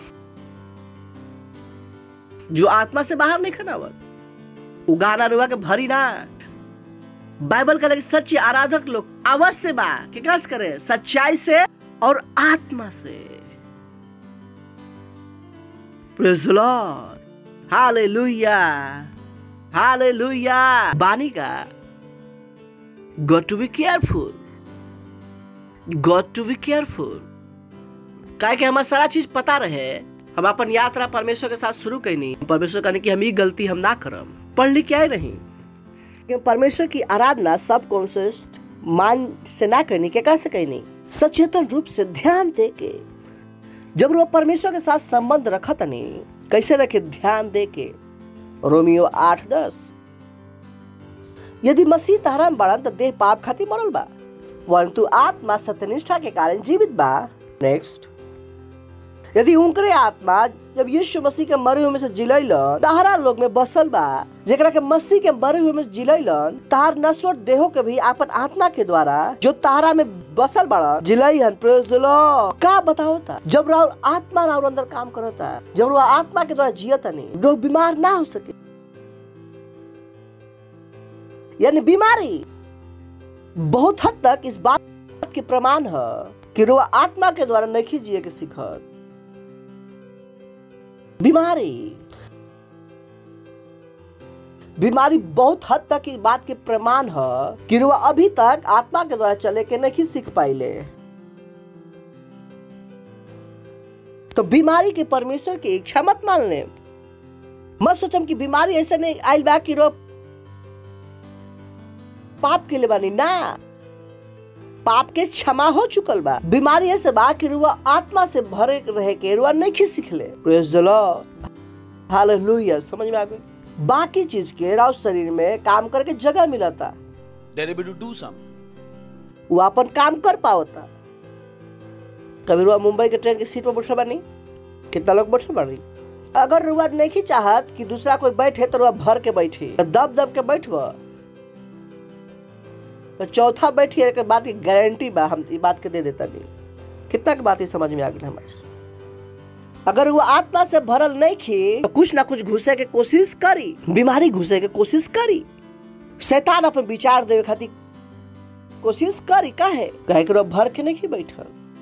जो आत्मा से बाहर नहीं खनावत, वो गाना रुआ के भरी ना। बाइबल का लगे सच्चे आराधक लोग अवश्य बा कि कस करे सच्चाई से और आत्मा से। Praise the Lord, hallelujah, hallelujah. बानी का got to be careful, got to be careful. काहे कि हमारा सारा चीज पता रहे, हम अपन यात्रा परमेश्वर के साथ शुरू करनी। परमेश्वर कहने की हम ये गलती हम ना करम, पढ़ लिख के नहीं। परमेश्वर की आराधना सब कॉन्शियस मान से ना करनी, क्या कैसे करनी, सचेतन रूप से ध्यान दे के। जब वो परमेश्वर के साथ संबंध रखत नहीं, कैसे रखे, ध्यान दे के। रोमियो 8:10, यदि मसीह तहरा में बढ़न तो देह पाप खातिर मरल बा, परंतु आत्मा सत्यनिष्ठा के कारण जीवित बा। नेक्स्ट, यदि उनकरे आत्मा जब यीशु मसीह के मरे हुए में से जिलैलन तहरा लोग में बसल बा, जेकरा के मसीह के मरे हुए में से जिलैलन, तहार नश्वर देहो के भी अपन आत्मा के द्वारा जो तहरा में बसल बड़ा जिलैहन। Praise the Lord. का बताओ था, जब राव आत्मा राव अंदर काम करता, जब राव आत्मा के द्वारा जियता नहीं, लोग बीमार ना हो सके। यानी बीमारी बहुत हद तक इस बात के प्रमाण है कि रो आत्मा के द्वारा नहीं जिए के सीखत। बीमारी बहुत हद तक इस बात के प्रमाण है कि वो अभी तक आत्मा के द्वारा चले के नहीं सीख पाइले। तो बीमारी के परमेश्वर की इच्छा मत मान ले। मत सोचम कि बीमारी ऐसे नहीं आइल बा कि रो पाप के लिए बानी ना, पाप के क्षमा हो चुकल बा। बीमारी ऐसे बा कि रुआ आत्मा से भरे रहे के रुआ नहीं सीखले। Praise the Lord, hallelujah. समझ में आ गई। बाकी चीज के राव शरीर में काम करके जगह मिलता, वो अपन काम कर पावता। कभी रुआ मुंबई के ट्रेन के सीट पर बैठल बानी, कितना लोग बैठल बानी। अगर रुआ नहीं चाहत कि दूसरा कोई बैठे तो रुआ भर के बैठे, दब दब के बैठवा तो चौथा बैठिए के बात की गारंटी बा, हम ये बात के दे देता नहीं। कितना की बात ही समझ में आ गई हमारे। अगर वो आत्मा से भरल नहीं थी तो कुछ ना कुछ घुसे के कोशिश करी, बीमारी घुसे के कोशिश करी, शैतान अपन विचार देवे खातिर कोशिश करी। काहे कि भर के नहीं बैठल,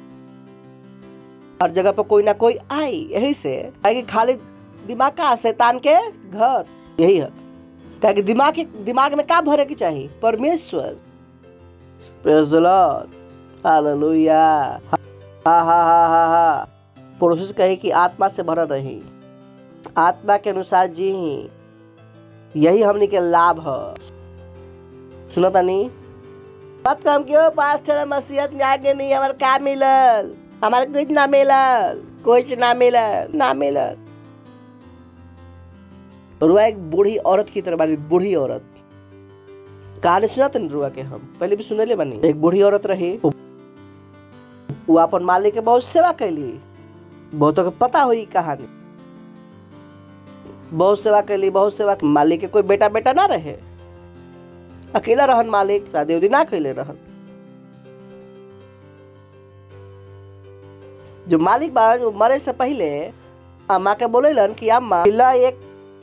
हर जगह पर कोई ना कोई आई। यही से खाली दिमाग का शैतान के घर यही है। कि दिमाग में का भरे की चाहिए, परमेश्वर। Praise the Lord, hallelujah. हा। पड़ोसी कहे कि आत्मा से भरा रही, आत्मा के अनुसार जी, यही हमने के लाभ है। सुनो तनी बात कम क्यों पास्टर, मसीहत में आगे नहीं हमारे का मिलल, हमारे कुछ ना मिलल, कुछ ना मिलल। रुआ एक बूढ़ी औरत की तरह बानी, बूढ़ी औरत। कहानी सुना था रुआ के, हम पहले भी सुनले बानी। एक बूढ़ी औरत रही, वो अपन मालिक के बहुत सेवा कैली। बहुतों को पता हुई कहानी, बहुत सेवा कैली, बहुत सेवा। मालिक के कोई बेटा ना रहे, अकेला रहन मालिक, शादी उदी ना कैले रहन। जो मालिक बा मरे से पहले अम्मा के बोलेलन कि अम्मा एक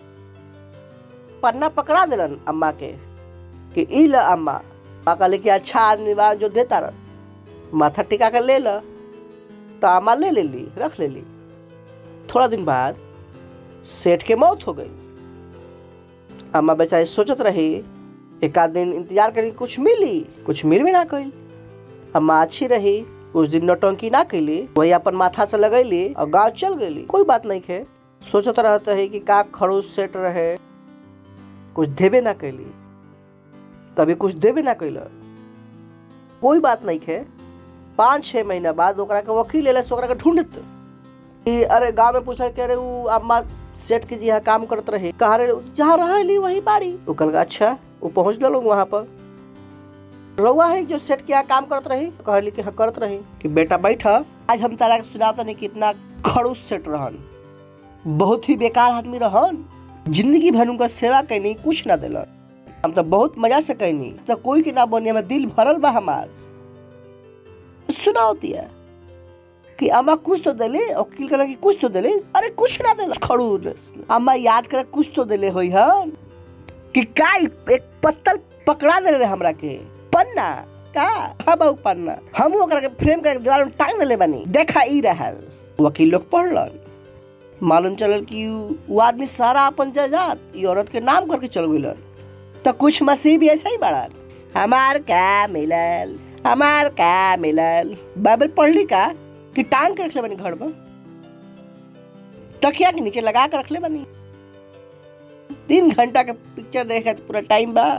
पन्ना पकड़ा दिलन अम्मा के कि ई ल अम्मा। माँ कहले कि अच्छा आदमी बा जो देता रह, माथा टिका कर ले ल। तो अम्मा ले ली, रख ले ली। थोड़ा दिन बाद सेठ के मौत हो गई। अम्मा बेचारी सोचत रही, एक आध दिन इंतजार करी कुछ मिल भी ना कइल। अम्मा अच्छी रही, उस दिन नौटंकी ना कैली, वही अपन माथा से लगैली और गाँव चल गई। कोई बात नहीं खे, सोचत रहते है कि का खड़ूस सेठ रहे, कुछ देवे ना कैली, कभी कुछ देवे ना कैल। कोई बात नहीं खे। 5-6 महीना बाद ओकरा के वकील ले ओकरा के ढूंढत कि अरे गांव में पूछल के, अरे वो अम्मा सेठ के जी यहाँ काम करत रहे, कहाँ रहे, जहाँ रही वही बाड़ी। वो कल अच्छा, वो पहुँच लोग वहाँ पर। रउआ है जो सेट किया काम करत रही, कहली कि हाँ करत रही कि बेटा बैठ, आज हम तारा के सुनाता नहीं कितना खड़ूस सेट रहन, बहुत ही बेकार आदमी रहन, जिंदगी भर उनका सेवा कैनी, कुछ ना दिलन, हम तो बहुत मजा से कैनी, तो कोई के ना बनिया में दिल भरल बा हमार। सुनाओ दिया कि अम्मा कुछ तो दिले, वकील कहला कि कुछ तो दिले, अरे कुछ ना दिले खड़ूस। अम्मा याद करे कुछ तो दिले होई हन कि का एक पत्तल पकड़ा दे रहे हमरा के, पन्ना का हाँ बहु पन्ना, हम ओकरा के फ्रेम करके दीवार में टांग देले बानी, देखा ई रहल। वकील लोग पढ़लन, मालूम चलल कि वो आदमी सारा अपन जायदाद ई औरत के नाम करके चल गइलन। तो कुछ मसीह भी ऐसा ही बड़ा, हमार का मिलल, हमार का मिलल। बाइबल पढ़ली का कि टांग के रखले बानी घर में, तकिया के नीचे लगा के रखले बानी, 3 घंटा के पिक्चर देखे पूरा टाइम बा,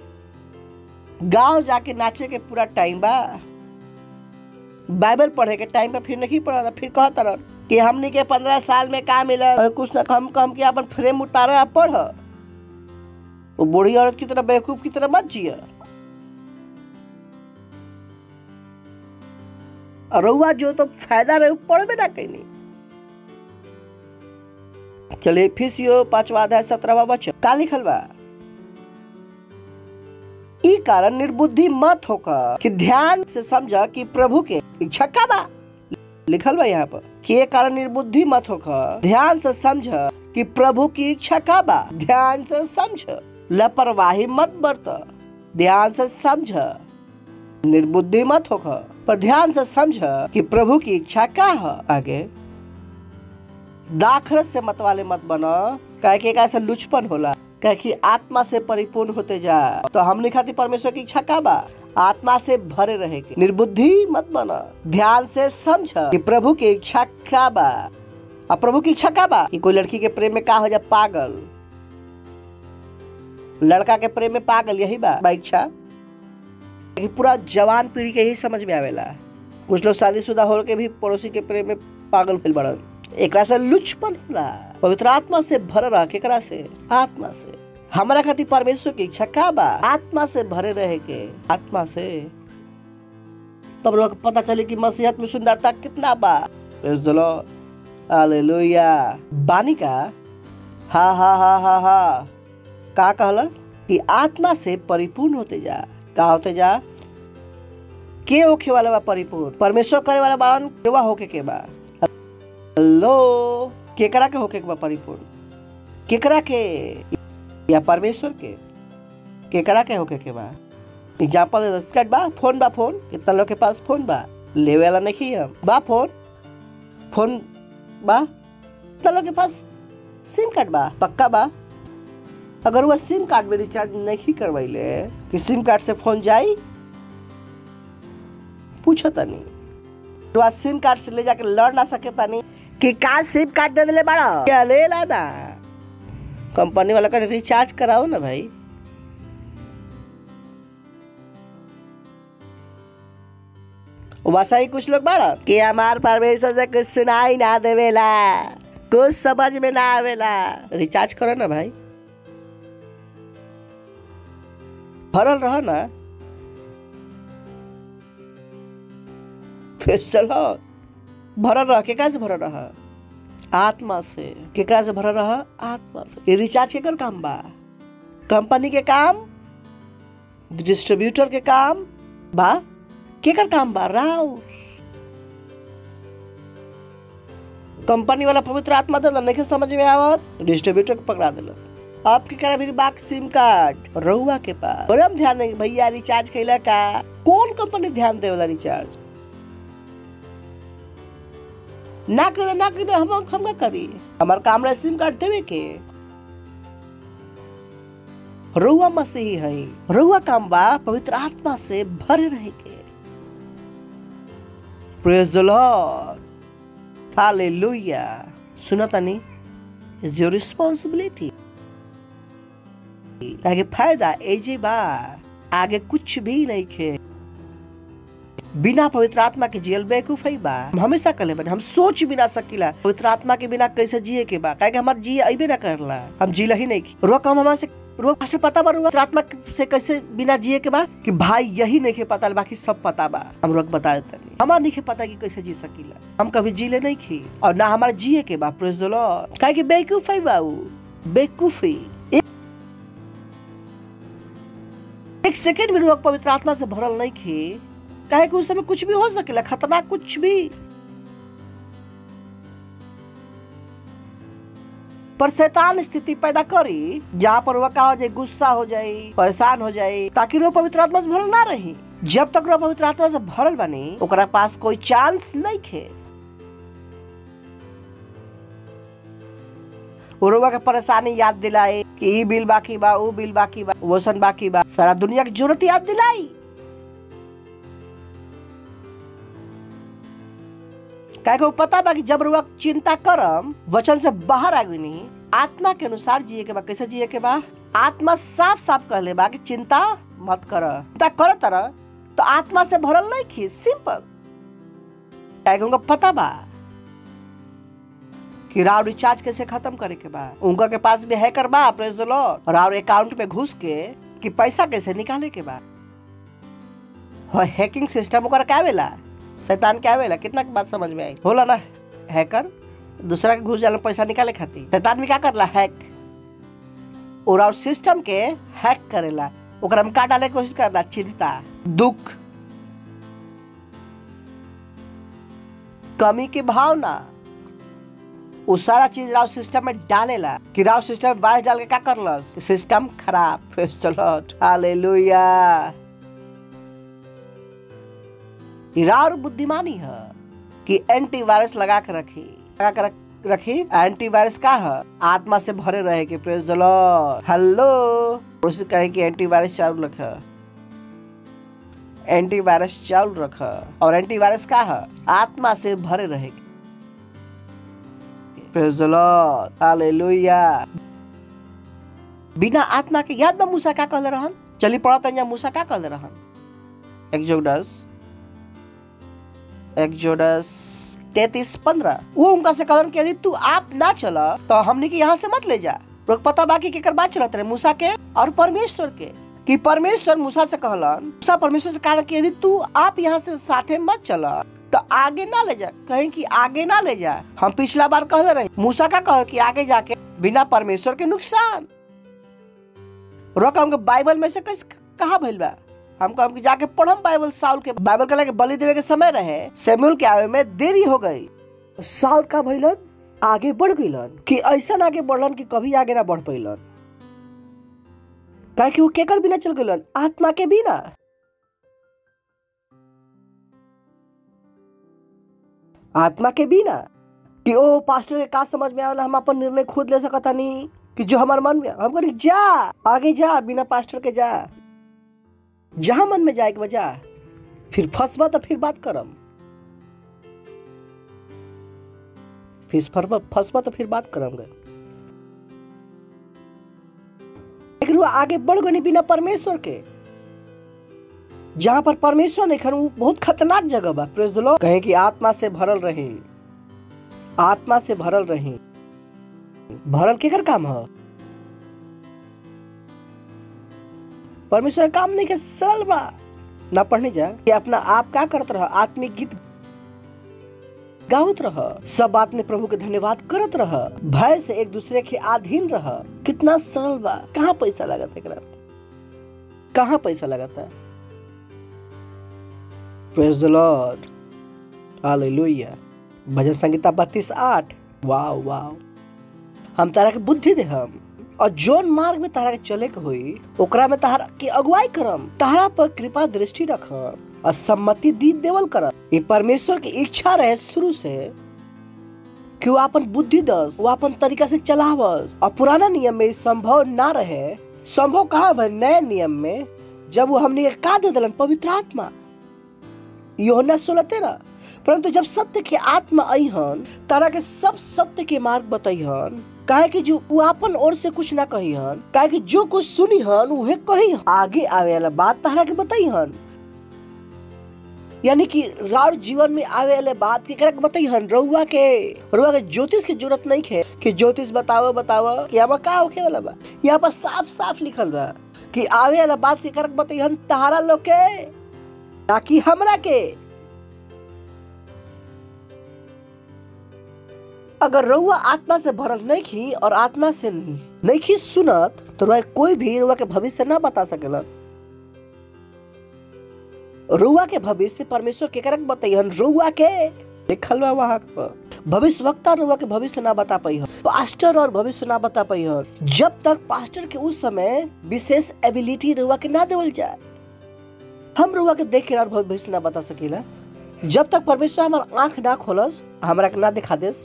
गांव जाके नाचे के पूरा टाइम बा, बाइबल पढ़े के टाइम पे फिर नहीं पढ़ा, फिर कहता रह कि हमने के 15 साल में का मिला, कुछ ना कम के अपन फ्रेम उतारे आप पढ़। वो बूढ़ी औरत की तरह बेवकूफ की तरह मत जिया। रउआ जो तो फायदा रहे पढ़बे ना कहीं। चलिए इफिसियों 5वां अध्याय 17वां वचन का लिखल बा, ई कारण निर्बुद्धि मत होकर कि ध्यान से समझा कि प्रभु के इच्छा का बा। लिखल बा यहाँ पर कि ये कारण निर्बुद्धि मत होकर ध्यान से समझा कि प्रभु की इच्छा का बा। ध्यान से समझ, लापरवाही मत बरत, ध्यान से समझ, निर्बुद्धि मत होकर पर ध्यान से समझ कि प्रभु की इच्छा का है। आगे दाखरस से मत वाले मत बनो, कहे कि ऐसा लुचपन होला, कहे कि आत्मा से परिपूर्ण होते जा। तो हमने खातिर परमेश्वर की इच्छा का बा, आत्मा से भरे रहे के। निर्बुद्धि मत बना, ध्यान से समझ कि प्रभु की इच्छा का बा। अब प्रभु की इच्छा का बा कि कोई लड़की के प्रेम में का हो जा पागल, लड़का के प्रेम में पागल, यही बा इच्छा। पूरा जवान पीढ़ी के ही समझ में आवेला। कुछ लोग शादीशुदा हो के भी पड़ोसी के प्रेम में पागल भइल बड़न, एकरा से लुचपन होला। पवित्र आत्मा से भर रह, केकरा से? आत्मा से। हमारा खातिर परमेश्वर की इच्छा का बा, आत्मा से भरे रहे के, आत्मा से। तब लोग पता चले कि मसीहत में सुंदरता कितना बा। Praise the Lord, hallelujah. बानी का हा हा हा हा हा का कहला कि आत्मा से परिपूर्ण होते जा। का होते जा? के होखे वाला बा परिपूर्ण? परमेश्वर करे वाला बाड़न केवा होके के बा। हेलो, केकरा के होके के बा परिपूर्ण? केकरा के? या परमेश्वर के? केकरा के होके के बा? एग्जांपल दे दस बा, फोन बा, फोन कितना लोग के पास फोन बा, लेवे वाला नहीं हम बा, फोन बा, कितना लोग के पास सिम कार्ड बा, पक्का बा। अगर वह सिम कार्ड में रिचार्ज नहीं करवाइले कि सिम कार्ड से फोन जाई, पूछो तनी। तो आज सिम कार्ड से ले जाके लड़ ना सके तनी कि का सिम कार्ड दे दिले बड़ा, क्या ले ला ना, कंपनी वाला का रिचार्ज कराओ ना भाई। वैसा ही कुछ लोग बड़ा कि हमार परमेश्वर से कुछ सुनाई ना देवेला, कुछ समझ में ना आवेला। रिचार्ज करो ना भाई, भरल रह ना। चलो भरल रह, केकरा से भरल रह? आत्मा से। केकरा से भरल रह? आत्मा से। ये रिचार्ज केकर काम बा? कंपनी के काम, डिस्ट्रीब्यूटर के काम बा, केकर काम बा? राव कंपनी वाला पवित्र आत्मा देला, नहीं समझ में आवत, डिस्ट्रीब्यूटर को पकड़ा देला। आपके करा भी बाक सिम कार्ड रहुआ के पास, और हम ध्यान देंगे भैया रिचार्ज कैला का, कौन कंपनी ध्यान देवेला रिचार्ज? ना करे हम का करी, हमार काम रहे सिम कार्ड देवे के। रहुआ मसीही है, रहुआ काम बा पवित्र आत्मा से भरे रहे के। Praise the Lord, hallelujah. सुना तनी, इट्स योर रिस्पांसिबिलिटी। ताकि फायदा एजे बा, आगे कुछ भी नहीं खे। बिना पवित्र आत्मा के जियल बेवकूफी बा। हम हमेशा कहले बने, हम सोच भी ना सकीला पवित्र आत्मा के बिना कैसे जिए के बा, काहे कि हमार जिए अइबे ना करला, हम जिला ही नहीं। रो कम हमारे से रोग पास्टर पता बा पवित्र आत्मा से कैसे बिना जिए के बा कि भाई यही नहीं के पता, बाकी सब पता बा। हम लोग बता देते नहीं, हमारा नहीं के पता कि कैसे जी सकीला, हम कभी जी ले नहीं खी और ना हमारे जिए के बा। Praise the lord. काहे कि बेवकूफ है बाबू, बेवकूफी। एक सेकंड में लोग पवित्र आत्मा से भरल नहीं खी, काहे कि उस समय कुछ भी हो सकेला, खतरनाक कुछ भी। पर शैतान स्थिति पैदा करी जहाँ पर वह का हो जाए, गुस्सा हो जाए, परेशान हो जाए, ताकि वो पवित्र आत्मा से भरल ना रही। जब तक वो पवित्र आत्मा से भरल बनी ओकरा पास कोई चांस नहीं खे। उर्वा के परेशानी याद दिलाए कि ई बिल बाकी बा, ऊ बिल बाकी बा, वोसन बाकी बा, सारा दुनिया की जरूरत याद दिलाई। काहे को पता बा कि जब रुआ चिंता करम वचन से बाहर आ गई नहीं, आत्मा के अनुसार जिए के बा। कैसे जिए के बा? आत्मा साफ साफ कहले बा कि चिंता मत कर। चिंता कर तरह तो आत्मा से भरल नहीं खी, सिंपल। काहे को उनका पता बा कि राव रिचार्ज कैसे खत्म करे के बा। उनका के पास भी हैकर बा, प्रेज द लॉर्ड, और राव अकाउंट में घुस के कि पैसा कैसे निकाले के बा। हैकिंग सिस्टम ओकरा का आवेला, शैतान क्या आवेला। कितना की बात समझ में आई होला ना? हैकर दूसरा के घुस जाला पैसा निकाले खातिर। शैतान में क्या करला? हैक। और सिस्टम के हैक करेला, ओकरा में का डाले की कोशिश करला? चिंता, दुख, कमी की भावना, वो सारा चीज राव सिस्टम में डालेला कि राव सिस्टम में वायरस डाल के क्या करलस? सिस्टम खराब। Praise the Lord, hallelujah. राव बुद्धिमानी है कि एंटीवायरस लगा के रखी। एंटीवायरस का है? आत्मा से भरे रहे के। Praise the lord, hello. उसे कहे कि एंटीवायरस चालू रख, एंटीवायरस चालू रख। और एंटीवायरस का है? आत्मा से भरे रहे के। Praise the Lord, hallelujah. बिना आत्मा के याद बा मूसा का कहले रहन? चली पढ़त है मूसा का कहले रहन? एक्सोडस 33:15। वो उनका से कहलन कि यदि तू आप ना चला तो हमने के यहाँ से मत ले जा। लोग पता बाकी केकर बात चलत रहे, मूसा के और परमेश्वर के। कि परमेश्वर मूसा से कहलन, मूसा परमेश्वर से कहलन कि यदि तू आप यहाँ से साथे मत चला तो आगे ना ले जा, कहीं कि आगे ना ले जा। हम पिछला बार कहले रहे मूसा का कह कि आगे जाके बिना परमेश्वर के नुकसान। रोक हमके बाइबल में से कैसे कहा भइल बा? हमको जाके पढ़म बाइबल। साउल के बाइबल के लगे बलि देवे के समय रहे, शमूएल के आवे में देरी हो गई। साउल का भइलन आगे बढ़ गइलन कि ऐसा आगे बढ़लन कि कभी आगे ना बढ़ पैलन। काहे कि वो केकर बिना चल गइलन? आत्मा के बिना। आत्मा के बिना कि ओ पास्टर के का समझ में आवेला, हम अपन निर्णय खुद ले सकता नहीं कि जो हमारे मन में। हम कह जा आगे जा, बिना पास्टर के जा, जहां मन में जाए के वजह। फिर फंसबा तो फिर बात करम, फिर फंसबा तो फिर बात करम। आगे बढ़ गई बिना परमेश्वर के। जहां पर परमेश्वर नहीं खड़ू बहुत खतरनाक जगह बा। Praise the lord. कहे कि आत्मा से भरल रहे, आत्मा से भरल रहे। भरल केकर काम है? परमेश्वर काम नहीं के सरल बा। ना पढ़ने जा कि अपना आप क्या करत रह, आत्मिक गीत गावत रह, सब बात में प्रभु के धन्यवाद करत रह, भय से एक दूसरे के अधीन रह। कितना सरल बा। कहाँ पैसा लगता है? कहाँ पैसा लगता है? Praise the Lord, hallelujah. भजन संगीता 32:8। Wow wow. हम तारा के बुद्धि दे हम, और जोन मार्ग में तारा के चले के होई ओकरा में तारा की अगुवाई करम। तारा पर कृपा दृष्टि रखम और सम्मति दी देवल करम। ये परमेश्वर की इच्छा रहे शुरू से कि वो अपन बुद्धि दस, वो अपन तरीका से चलावस। और पुराना नियम में संभव ना रहे। संभव कहाँ भाई? नए नियम में जब वो हमने का दे दिलन पवित्र आत्मा, यूहन्ना 16:13। परंतु जब सत्य के आत्मा अइहन तारा के सब सत्य के मार्ग बताइहन। काहे कि जो वो अपन ओर से कुछ ना कहिहन, काहे कि जो कुछ सुनिहन उहे कहिहन, आगे आवे वाला बात तारा के बताइहन। यानी कि राउर जीवन में आवे वाले बात के करक बताइहन। रउआ के ज्योतिष की जरूरत नहीं है कि ज्योतिष बताओ कि यहाँ का होखे वाला बा। यहाँ पर साफ साफ लिखल बा कि आवे वाला बात के करक बताइहन तहारा लोग के, ताकि हमरा के। अगर रउआ आत्मा से भरल नहीं खी और आत्मा से नहीं खी सुनत तो रउआ कोई भी रउआ के भविष्य ना बता सकेला। रउआ के भविष्य परमेश्वर के करक बताइहन। रउआ के लिखल बा वहां पर भविष्य वक्ता रउआ के भविष्य ना बता पाई, पास्टर और भविष्य ना बता पाई। जब तक पास्टर के उस समय विशेष एबिलिटी रउआ के ना देवल जाए, हम रउआ के देख के और भविष्य ना बता सकेला। जब तक परमेश्वर हमार आंख ना खोलस, हमरा के ना दिखा देस।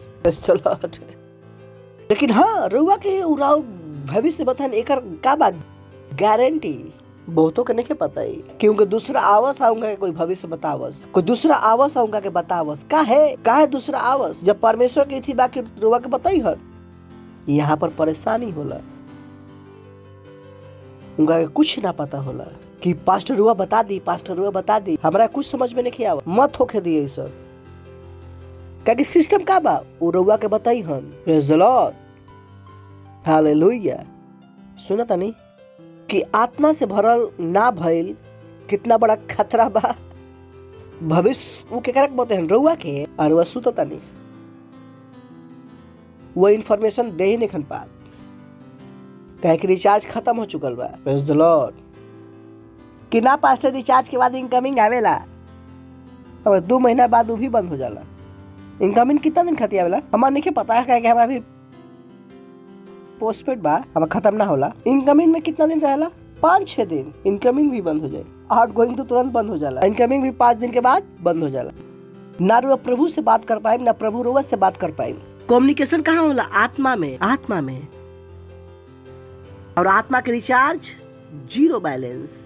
लेकिन हाँ, रउआ के भविष्य बतान एकर का बा गारंटी बहुतों के नहीं पता है, क्योंकि दूसरा आवस आऊंगा के कोई भविष्य बतावस, कोई दूसरा आवस आऊंगा के बतावस। का है दूसरा आवस? जब परमेश्वर की थी बाकी रुआ के बताई हर। यहाँ पर परेशानी होला, उनका के कुछ ना पता होला कि पास्टर रुआ बता दी, हमरा कुछ समझ में नहीं आवा। मत होके दिए सब, क्या सिस्टम का बा वो रुआ के बताई हन। Praise the Lord, hallelujah. सुना तानी कि आत्मा से भरल ना भइल कितना बड़ा खतरा बा। भविष्य वो के करक बताइन रउआ के, और वह सुतता नहीं, वो इन्फॉर्मेशन दे ही नहीं खन पा, कहे कि रिचार्ज खत्म हो चुकल बा। Praise the lord. कि ना पास्टर रिचार्ज के बाद इनकमिंग आवेला, अब 2 महीना बाद वो भी बंद हो जाला। इनकमिंग कितना दिन खातिर आवेला हमार नहीं पता है, कि हमारा भी पोस्टपेड बा, हमारा खत्म ना होला। इनकमिंग में कितना दिन रहेला? 5-6 दिन। इनकमिंग भी बंद हो जाए, आउटगोइंग तो तुरंत बंद हो जाला, इनकमिंग भी 5 दिन के बाद बंद हो जाला। ना रुआ प्रभु से बात कर पाए, ना प्रभु रुआ से बात कर पाए। कम्युनिकेशन कहाँ होला? आत्मा में। और आत्मा के recharge 0 balance.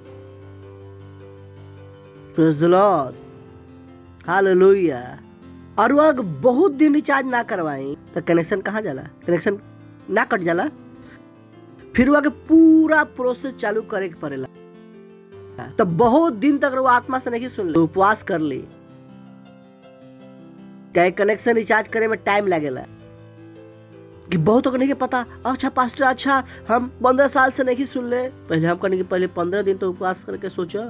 Praise the Lord, hallelujah. और वह बहुत दिन रिचार्ज ना करवाई तो कनेक्शन कहाँ जाला? कनेक्शन ना कट जाला, फिर वह के पूरा प्रोसेस चालू करे के पड़ेला। तो बहुत दिन तक वो आत्मा से नहीं सुन ले, उपवास कर ली, चाहे कनेक्शन रिचार्ज करे में टाइम लगेला। कि बहुत को नहीं पता, अच्छा पास्टर, अच्छा हम 15 साल से नहीं सुन ले। पहले हम करने के पहले 15 दिन तो उपवास करके सोचा।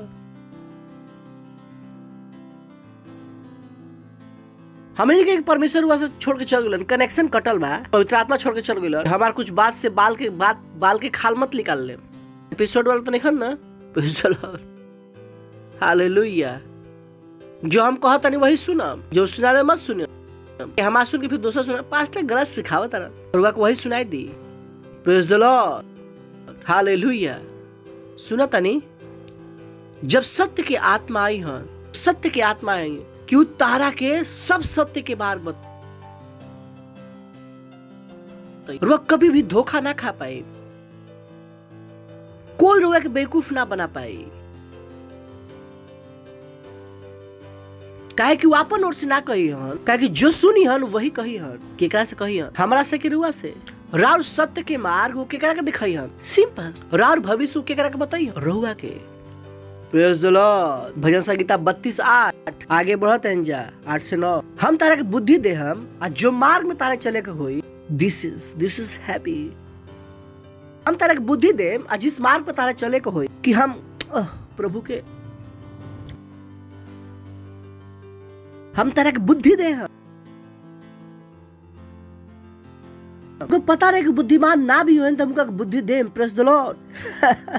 हमें के परमेश्वर हुआ से छोड़ के चल गए, कनेक्शन कटल बा, पवित्र आत्मा छोड़ के चल गए। हमार कुछ बात से बाल के खाल मत निकाल ले। एपिसोड वाला तो नहीं खन ना। हालेलुया। जो हम कहता नहीं वही सुना, जो सुना मत सुनियो। हमारा सुन के फिर दूसरा सुना, पास्टर गलत सिखावा तारा, और वही सुनाई दी। Praise the Lord, hallelujah. सुना तनी, जब सत्य की आत्मा आई हन, सत्य की आत्मा आई कि तारा के सब सत्य के बार रुआ कभी भी धोखा ना खा पाए, कोई रुआ के बेवकूफ ना बना पाए। काहे कि वो अपन ओर से ना कही हन, काहे कि जो सुनी हन वही कही हन। केकरा से कही हन? हमरा से कि रुआ से। राउर सत्य के मार्ग वो केकरा के दिखाई हन? सिंपल। राउर भविष्य वो केकरा के बताई हन? रुआ के। Praise the lord. भजन संहिता 32:8 आगे बढ़त हैं जा 8 से 9। हम तारा के बुद्धि दे हम, और जो मार्ग में तारा चले के होई, दिस इज हैप्पी। हम तारा के बुद्धि दे, और जिस मार्ग पे तारा चले के होई, कि हम प्रभु के, हम तारा के बुद्धि दे हम। हमको पता रहे कि बुद्धिमान ना भी हो तो हमको बुद्धि दे। Praise the Lord.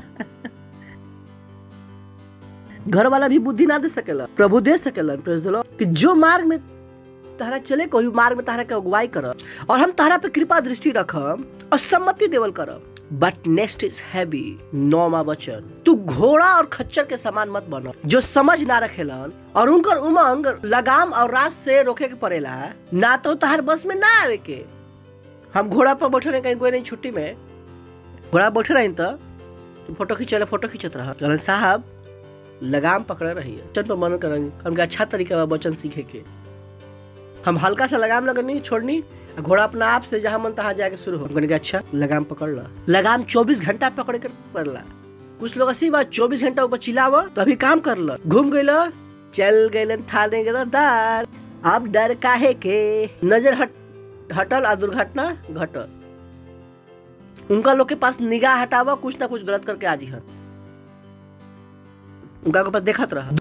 घर वाला भी बुद्धि ना दे सकेला, प्रभु दे सकेला। Praise the lord. कि जो मार्ग में तारा चले कोई मार्ग में तारा के अगुवाई करब, और हम तारा पे कृपा दृष्टि रखम और सम्मति देवल करब। But next is heavy. 9वां वचन, तू घोड़ा और खच्चर के समान मत बनो, जो समझ ना रखेलन और उनकर उमंग लगाम और रास से रोके के पड़ेला, ना तो तार बस में ना आवे के। हम घोड़ा पर बैठे कहीं कोई नहीं, छुट्टी में घोड़ा बैठे रही तो फोटो खींचत रहा। साहब लगाम पकड़े रही है, वचन पर मन करेंगे, हमके अच्छा तरीका बा वचन सीखे के। हम हल्का सा लगाम लगनी छोड़नी, घोड़ा अपना आप से जहाँ मन तहाँ जाके शुरू हो। अच्छा लगाम पकड़ ला। लगाम 24 घंटा पकड़ कर पड़ला। कुछ लोग ऐसी बात 24 घंटा ऊपर चिल्लावा तभी काम कर ला, घूम गई चल गए थाने गद्दार, अब डर काहे के, नजर हटल आ दुर्घटना घटल। उनका लोग के पास निगाह हटावा, कुछ ना कुछ गलत करके आज ही उनका के पास देखत रहा।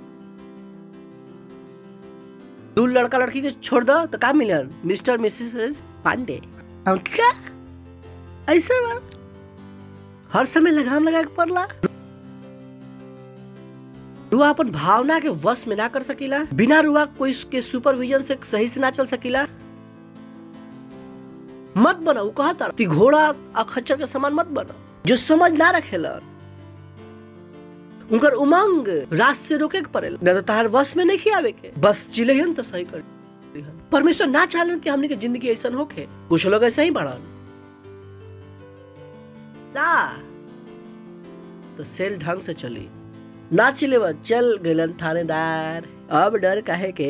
दू लड़का लड़की के छोड़ दो तो का मिलन, मिस्टर मिसेस पांडे। हम क्या ऐसे बार हर समय लगाम लगा के पड़ला। रुआ अपन भावना के वश में ना कर सकीला, बिना रुआ कोई के सुपरविजन से सही से ना चल सकीला। मत बना, वो कहता कि घोड़ा और खच्चर के समान मत बना, जो समझ ना रखेला। उनकर उमंग रात से रोके के पड़ेला, ना तो तार वश में नहीं आवे के, बस चिल्हन तो सही कर। परमेश्वर ना चाहलन कि हमनी के जिंदगी ऐसा होके। कुछ लोग ऐसा ही बढ़न ना तो सेल ढंग से चली, ना चिले चल गलन थानेदार, अब डर काहे के।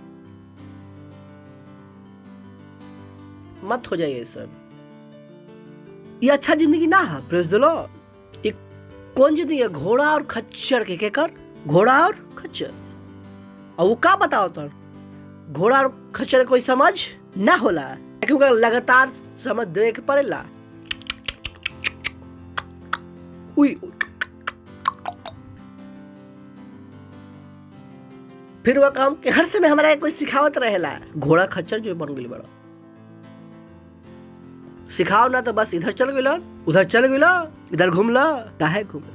मत हो जाइए ऐसा, ये अच्छा जिंदगी ना है। Praise the Lord. ये कौन जिंदगी है? घोड़ा और खच्चर के कर, घोड़ा और खच्चर। और वो का बताओ तो घोड़ा और खच्चर कोई समझ ना होला, क्योंकि लगातार समझ दे के पड़ेला। फिर वह काम के हर समय हमारा कोई सिखावत रहेला। घोड़ा खच्चर जो बन गई बड़ा, सिखाओ ना तो बस इधर चल गया उधर चल गया, इधर घूमला काहे घूमला।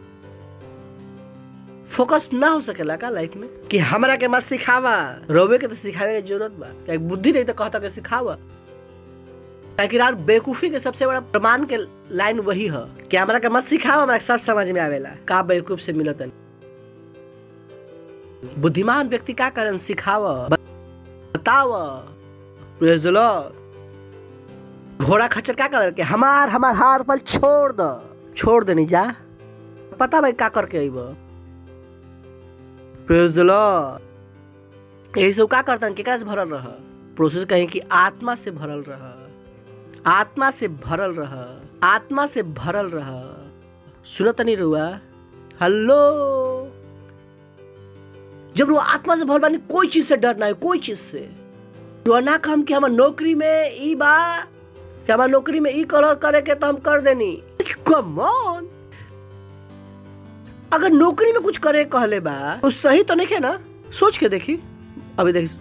फोकस ना हो सकेला का लाइफ में कि हमरा के मत सिखावा। रोवे के तो सिखावे की जरूरत बा, क्या बुद्धि नहीं तो कहता के सिखावा। ताकि यार बेवकूफी के सबसे बड़ा प्रमाण के लाइन वही है कि हमरा के मत सिखावा, हमरा सब समझ में आवेला। का बेवकूफ से मिलत है। बुद्धिमान व्यक्ति का करन सिखावा, बतावा। Praise the lord. घोड़ा खच्चर क्या कर के हमार हाथ पर छोड़ देनी जा, पता भाई का करके आइब। Praise the lord. यही सब का करता केकरा से भरल रह। प्रोसेस कहीं कि आत्मा से भरल रह, आत्मा से भरल रह, आत्मा से भरल रह। सुनत नहीं रुआ? हेलो। जब वो आत्मा से भरल बानी, कोई चीज से डर ना है, कोई चीज से। तो ना काम कि हमार नौकरी में ई बा, कि हमार नौकरी में ई कलर करे के तो हम कर देनी। कम ऑन, अगर नौकरी में कुछ करे कहले बा तो सही तो नहीं है ना। सोच के देखी। अभी देखी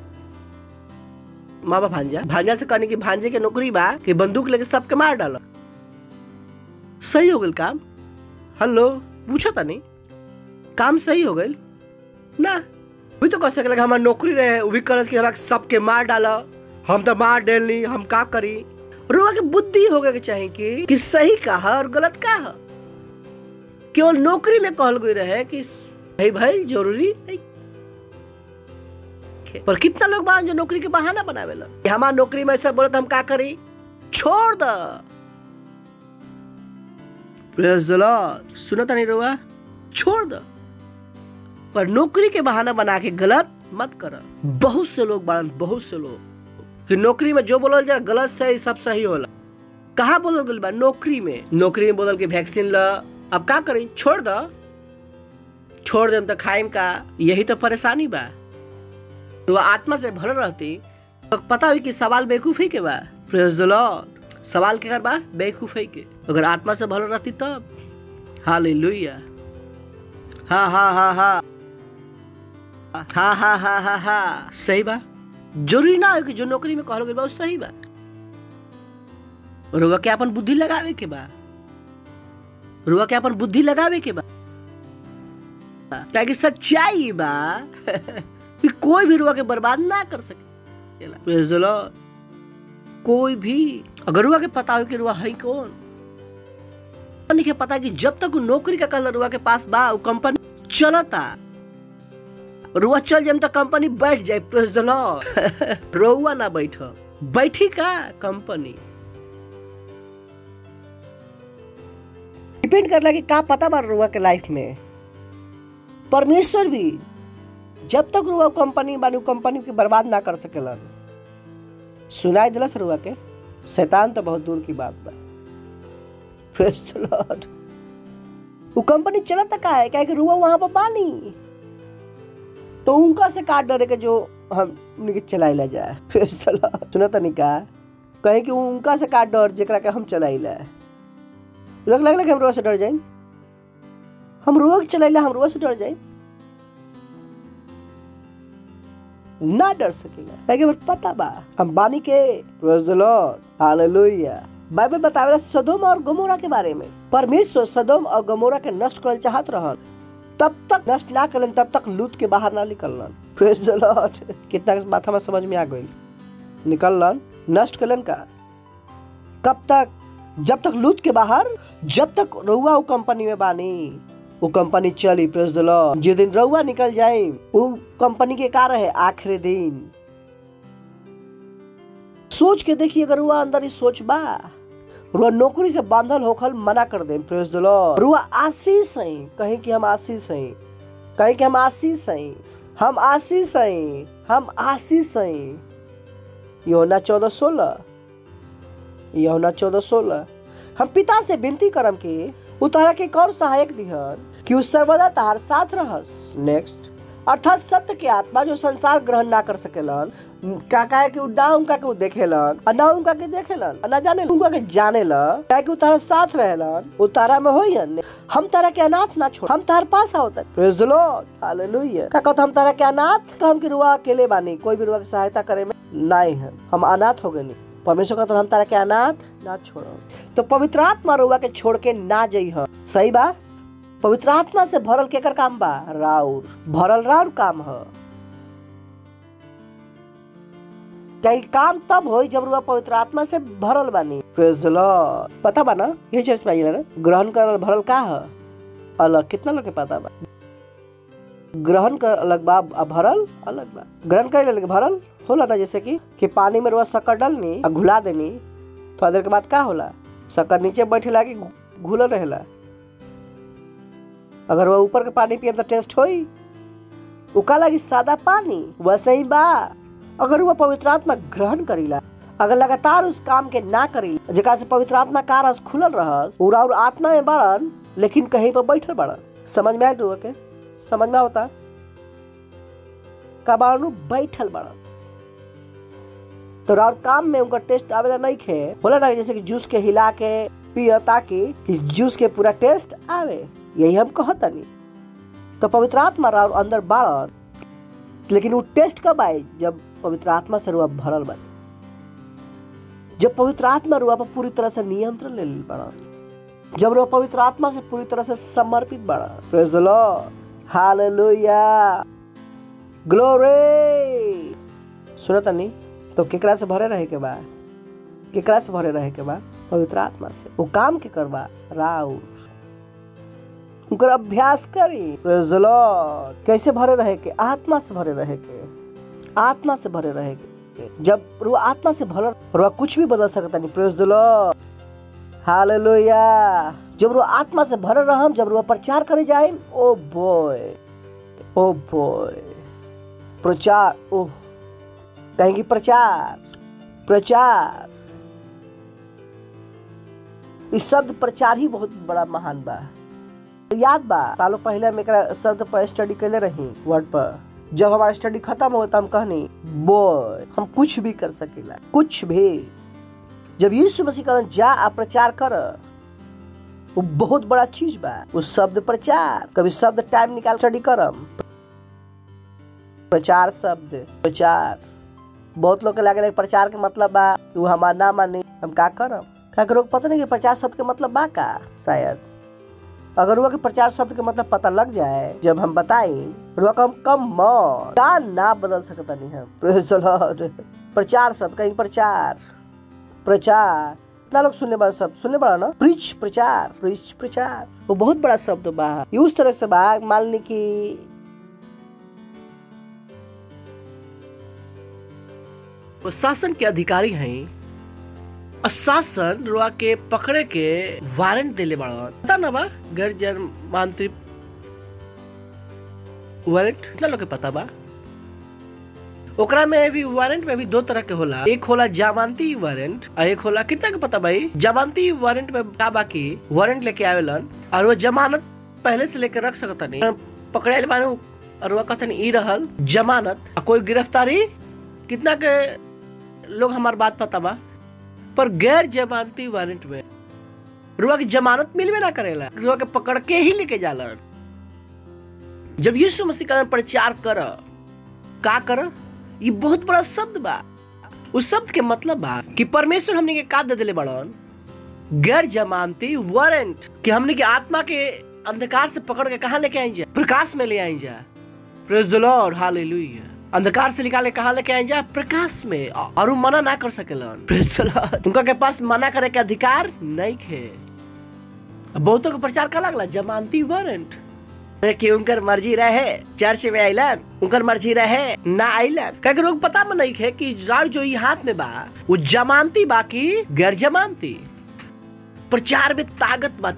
माँ बाप भांजा से कहने की भांजे के नौकरी बा कि बंदूक लेके सबके मार डाला, सही हो गई काम। हेलो, पूछा था नहीं काम सही हो गई ना। भी तो कह सकले हमार नौकरी रहे, वो भी करस कि हमारे सबके मार डाला, हम तो मार डेलनी, हम का करी। रुआ के बुद्धि होगा के चाहिए कि सही कहा और गलत कहा। केवल नौकरी में कहल गई रहे कि सही भाई जरूरी नहीं। पर कितना लोग बा जो नौकरी के बहाना बनावेला, हमार नौकरी में ऐसा बोले तो हम का करी, छोड़ द। Praise the Lord. सुनता नहीं रुआ? छोड़ द। पर नौकरी के बहाना बना के गलत मत कर। बहुत से लोग बान, बहुत से लोग कि नौकरी में जो बोलल जाए गलत सही सब सही होला। कहाँ बोलल गइल बा? नौकरी में बोलल के वैक्सीन ल, अब का करी, छोड़ द। छोड़ देम तो खाइम का, यही तो परेशानी बा। तो आत्मा से भरल रहती तो पता हुई कि सवाल बेवकूफी के बा। Praise the lord. सवाल के कर बा बेवकूफी के। अगर आत्मा से भरल रहती तब। हालेलुया। हा हा हा हा हा हा हा हा हा। सही बा। जरूरी ना हो कि जो नौकरी में कहल गइल बा सही बा। रुआ के अपन बुद्धि लगावे के बा, रुआ के अपन बुद्धि लगावे के बा। ताकि सच्चाई बा कि कोई भी रुआ के बर्बाद ना कर सके। Praise the lord. कोई भी अगर रुआ के पता हो कि रुआ है कौन, नहीं के पता कि जब तक नौकरी का कलर रुआ के पास बा, वो कंपनी चलता। रुआ चल जाए तो कंपनी बैठ जाए। Praise the lord. रुआ ना बैठी का कंपनी। डिपेंड करला कि का पता बा रुआ के लाइफ में। परमेश्वर भी जब तक रुआ कंपनी बानी कंपनी के बर्बाद ना कर सकेला। सुनाई दिलस रुआ के? शैतान तो बहुत दूर की बात बा। Praise the lord. वो कंपनी चलता का है क्या कि रुआ वहां पर बानी। तो उनका से का डरे के जो हम उनके चलाइला जाए। फिर सुना तनी का कहे कि उनका से का डर जेकरा के हम चलाइला। लगला कि हम रोआ से डर जाए, हम रोआ के चलाइला हम रोआ से डर जाए ना, डर सकेला काहे कि पता बा हम बानी के। Praise the Lord, hallelujah. Bible बतावेला सदोम और गमोरा के बारे में। परमेश्वर सदोम और गमोरा के नष्ट करल चाहत रहल, तब तक नष्ट ना करलन, तब तक लूत के बाहर ना निकललन। Praise the Lord. कितना माथा में समझ में आ गइल। निकललन, नष्ट करलन का कब तक? जब तक लूत के बाहर, जब तक रउआ कंपनी में बानी वो कंपनी चली। Praise the lord. जिस दिन रउआ निकल जाए वो कंपनी के का रहे आखिरी दिन। सोच के देखिए, अगर रुआ अंदर ही सोच बा, रुआ नौकरी से बांधल होखल मना कर दे। Praise the lord. रुआ आशीष है, कहीं कि हम आशीष है, कहीं कि हम आशीष है, हम आशीष है, हम आशीष है। यूहन्ना 14:16, यूहन्ना 14:16। हम पिता से विनती करम कि उतारा के कौन सहायक दिहन कि उस सर्वदा तहार साथ रहस। नेक्स्ट, अर्थात सत्य के आत्मा जो संसार ग्रहण ना कर सकेलन, का कहे कि ना उनका के देखेलन और ना उनका के देखेलन और ना जाने उनका के जानेलन, काहे कि उतारा साथ रहेलन, उतारा में होयन। हम तारा के अनाथ ना छोड़, हम तार पास आवत। Praise the Lord, hallelujah. का कहत हम तारा के अनाथ, तो हम के रुआ अकेले बानी, कोई भी रुआ के सहायता करे में नहीं है, हम अनाथ हो गए। परमेश्वर का तो हम तारा के अनाथ ना छोड़ो। तो पवित्र आत्मा रुआ के छोड़ के ना जइह। सही बा। पवित्र आत्मा से भरल केकर काम बा? राउर भरल राउर काम है। कई काम तब होई जब रुआ पवित्र आत्मा से भरल बानी। Praise the lord. पता बा ना ये चीज में ना ग्रहण करल भरल का है अलग। कितना लोग के पता बा? ग्रहण कर अलग बा, भरल अलग बा। ग्रहण करे लगे भरल होला ना, जैसे कि पानी में रुआ शक्कर डालनी और घुला देनी, थोड़ा देर के बाद का होला शक्कर नीचे बैठे लागी घुलल रहेला। अगर वो ऊपर के पानी पिए तो टेस्ट होई, उका लगी सादा पानी। वैसे ही बा अगर वो पवित्र आत्मा ग्रहण करीला, अगर लगातार उस काम के ना करीला, जगह से पवित्र आत्मा का रस खुलल रहस, और आत्मा में बड़न लेकिन कहीं पर बैठल बड़न। समझ में आए रुआ के? समझ में आवता का बारू बैठल बड़न तो और काम में उनका टेस्ट आवेला नहीं खे होला ना, जैसे कि जूस के हिला के पियो ताकि जूस के पूरा टेस्ट आवे। यही हम कहता नहीं। तो पवित्र आत्मा और अंदर बाड़न, लेकिन वो टेस्ट कब आए? जब पवित्र आत्मा से रुआ भरल बने, जब पवित्र आत्मा रुआ पर पूरी तरह से नियंत्रण ले बड़ा, जब रुआ पवित्र आत्मा से पूरी तरह से समर्पित बड़ा। Praise the Lord, hallelujah, glory. सुनता नहीं तो केकरा से भरे रहे के बा? केकरा से भरे रहे के बा? पवित्र आत्मा से। वो काम के करबा राउर उनकर अभ्यास करी। Praise the lord. कैसे भरे रहे के? आत्मा से भरे रहे के, आत्मा से भरे रहे के। जब रुआ आत्मा से भरल, रुआ कुछ भी बदल सकता नहीं। Praise the Lord, hallelujah. जब रुआ आत्मा से भरे रहम, जब रुआ प्रचार करे जाए, ओ बॉय, ओ बॉय, प्रचार, ओह कहेंगे प्रचार, प्रचार। इस शब्द प्रचार ही बहुत बड़ा महान बा। याद बा सालों पहले हम एक शब्द पर स्टडी कर ले रही वर्ड पर। जब हमारा स्टडी खत्म हो तो हम कहनी बॉय हम कुछ भी कर सकेला, कुछ भी। जब यीशु मसीह कहन जा आप प्रचार कर, वो बहुत बड़ा चीज बा। उस शब्द प्रचार, कभी शब्द टाइम निकाल स्टडी करम। प्रचार शब्द, प्रचार। बहुत लोग के लगे प्रचार के मतलब बा कि वो हमारा ना मानी हम का करम। क्या लोग पता नहीं कि प्रचार शब्द के मतलब बा का? शायद अगर वो के प्रचार शब्द के मतलब पता लग जाए, जब हम बताएं तो कम का ना बदल सकता नहीं है। Praise the lord. प्रचार शब्द, कहीं प्रचार, प्रचार। इतना लोग सुनने वाला शब्द सुनने वाला ना, प्रीच, प्रचार, प्रीच, प्रचार। वो बहुत बड़ा शब्द बा। ये उस तरह से बा मान ली कि वो शासन के अधिकारी हैं, शासन रुआ के पकड़े के वारंट देले बड़ा। पता ना बा गैर जमानती वारंट, कितना लोग के पता बा? ओकरा में भी वारंट में भी दो तरह के होला। एक होला जमानती वारंट और एक होला, कितना के पता भाई? जमानती वारंट में का बाकी वारंट लेके आवेलन और वो जमानत पहले से लेकर रख सकता नहीं। पकड़े बानू और वह कहते ई रहल जमानत, कोई गिरफ्तारी कितना के लोग हमार बात पता बा, पर गैर जमानती वारंट में रुआ की जमानत मिलवे ना करेला, रुआ के पकड़ के ही लेके जाला। जब यीशु मसीह का प्रचार कर ये बहुत बड़ा शब्द बा। उस शब्द के मतलब बा कि परमेश्वर हमने के का दे दिले बड़न, गैर जमानती वारंट, कि हमने के आत्मा के अंधकार से पकड़ के कहां लेके आई जा, प्रकाश में ले आई जा। Praise the Lord, hallelujah. अंधकार से निकाल के कहां लेके आई जा, प्रकाश में, और वो मना ना कर सकेलन। Praise the lord. उनका के पास मना करे के अधिकार नहीं है। बहुतों का प्रचार का लगला जमानती वारंट, कि उनकर मर्जी रहे चर्च में आइलन, उनकर मर्जी रहे ना आइलन। कई लोग पता में नहीं है कि राड जो ये हाथ में बा वो जमानती बा की गैर जमानती। प्रचार में ताकत बा,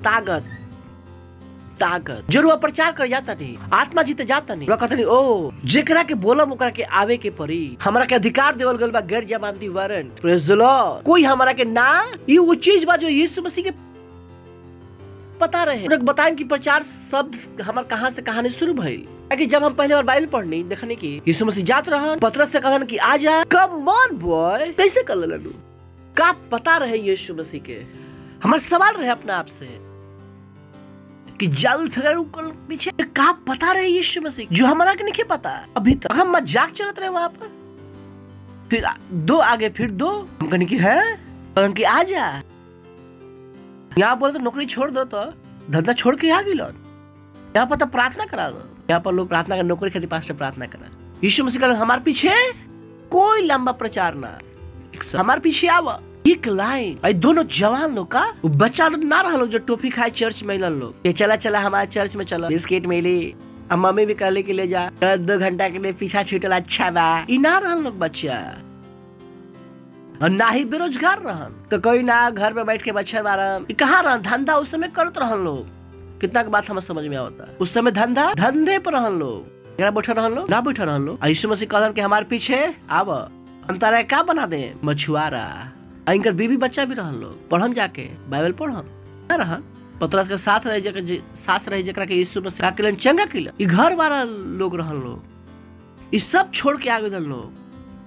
ताकत जरूर प्रचार कर जाता नहीं, आत्मा जीते जाता नहीं। कहता नहीं ओ जेकरा के बोलम ओकरा के आवे के पड़ी, हमरा के अधिकार देवल गल बा गैर जमानती वारंट। Praise the lord. कोई हमरा के ना, ये वो चीज बा जो यीशु मसीह के पता रहे। बताएं कि प्रचार शब्द हमार कहां से कहानी शुरू भइल। कि जब हम पहले बार बाइबल पढ़नी देखने की यीशु मसीह जात रहन, पतरस से कहन कि आ जा, कम ऑन बॉय, कैसे कर लेलू, का पता रहे यीशु मसीह के। हमारा सवाल रहे अपने आप से कि जल फिगर पीछे का पता रहे यीशु मसीह, जो हमारा के नहीं पता अभी तक। हम मजाक चलत रहे वहां पर, फिर दो आगे फिर दो, हम कहने की है कि आ जा। यहाँ बोले तो नौकरी छोड़ दो, तो धंधा छोड़ के आ गई। यहाँ पर तो प्रार्थना करा दो, यहाँ पर लोग प्रार्थना कर, नौकरी खातिर पास प्रार्थना करा। यीशु मसीह का हमारे पीछे कोई लंबा प्रचार ना, हमारे पीछे आवा एक लाइन। भाई दोनों जवान लोग का बच्चा लोग ना रहा लोग जो टोपी खाए चर्च में लोग, ये चला चला हमारे चर्च में चला, बिस्किट मिली, मम्मी भी कहले के ले जा, 2 घंटा के लिए पीछा छूटल, अच्छा बा। ई ना रहन लोग बच्चा, और ना ही बेरोजगार रहन, तो कोई ना घर में बैठ के बच्चा मारन। कहाँ रहन, धंधा उस समय करत रहन लोग। कितना की बात हमें समझ में आवता, उस समय धंधे पर रहन लोग, बैठा रहन लोग, ना बैठा रहन लोग। यीशु मसीह कहलन कि हमारे पीछे आव, हम तारा का बना दे, मछुआरा। इनकर बीबी बच्चा भी रहन लोग, पढ़म जाके बाइबल पढ़म ना रहन। पतरस के साथ रहे, सास रहे जकरा के यीशु मसीह का चंगा किला, ई घर वाला लोग रहन लोग। ई सब छोड़ के आ गए लोग।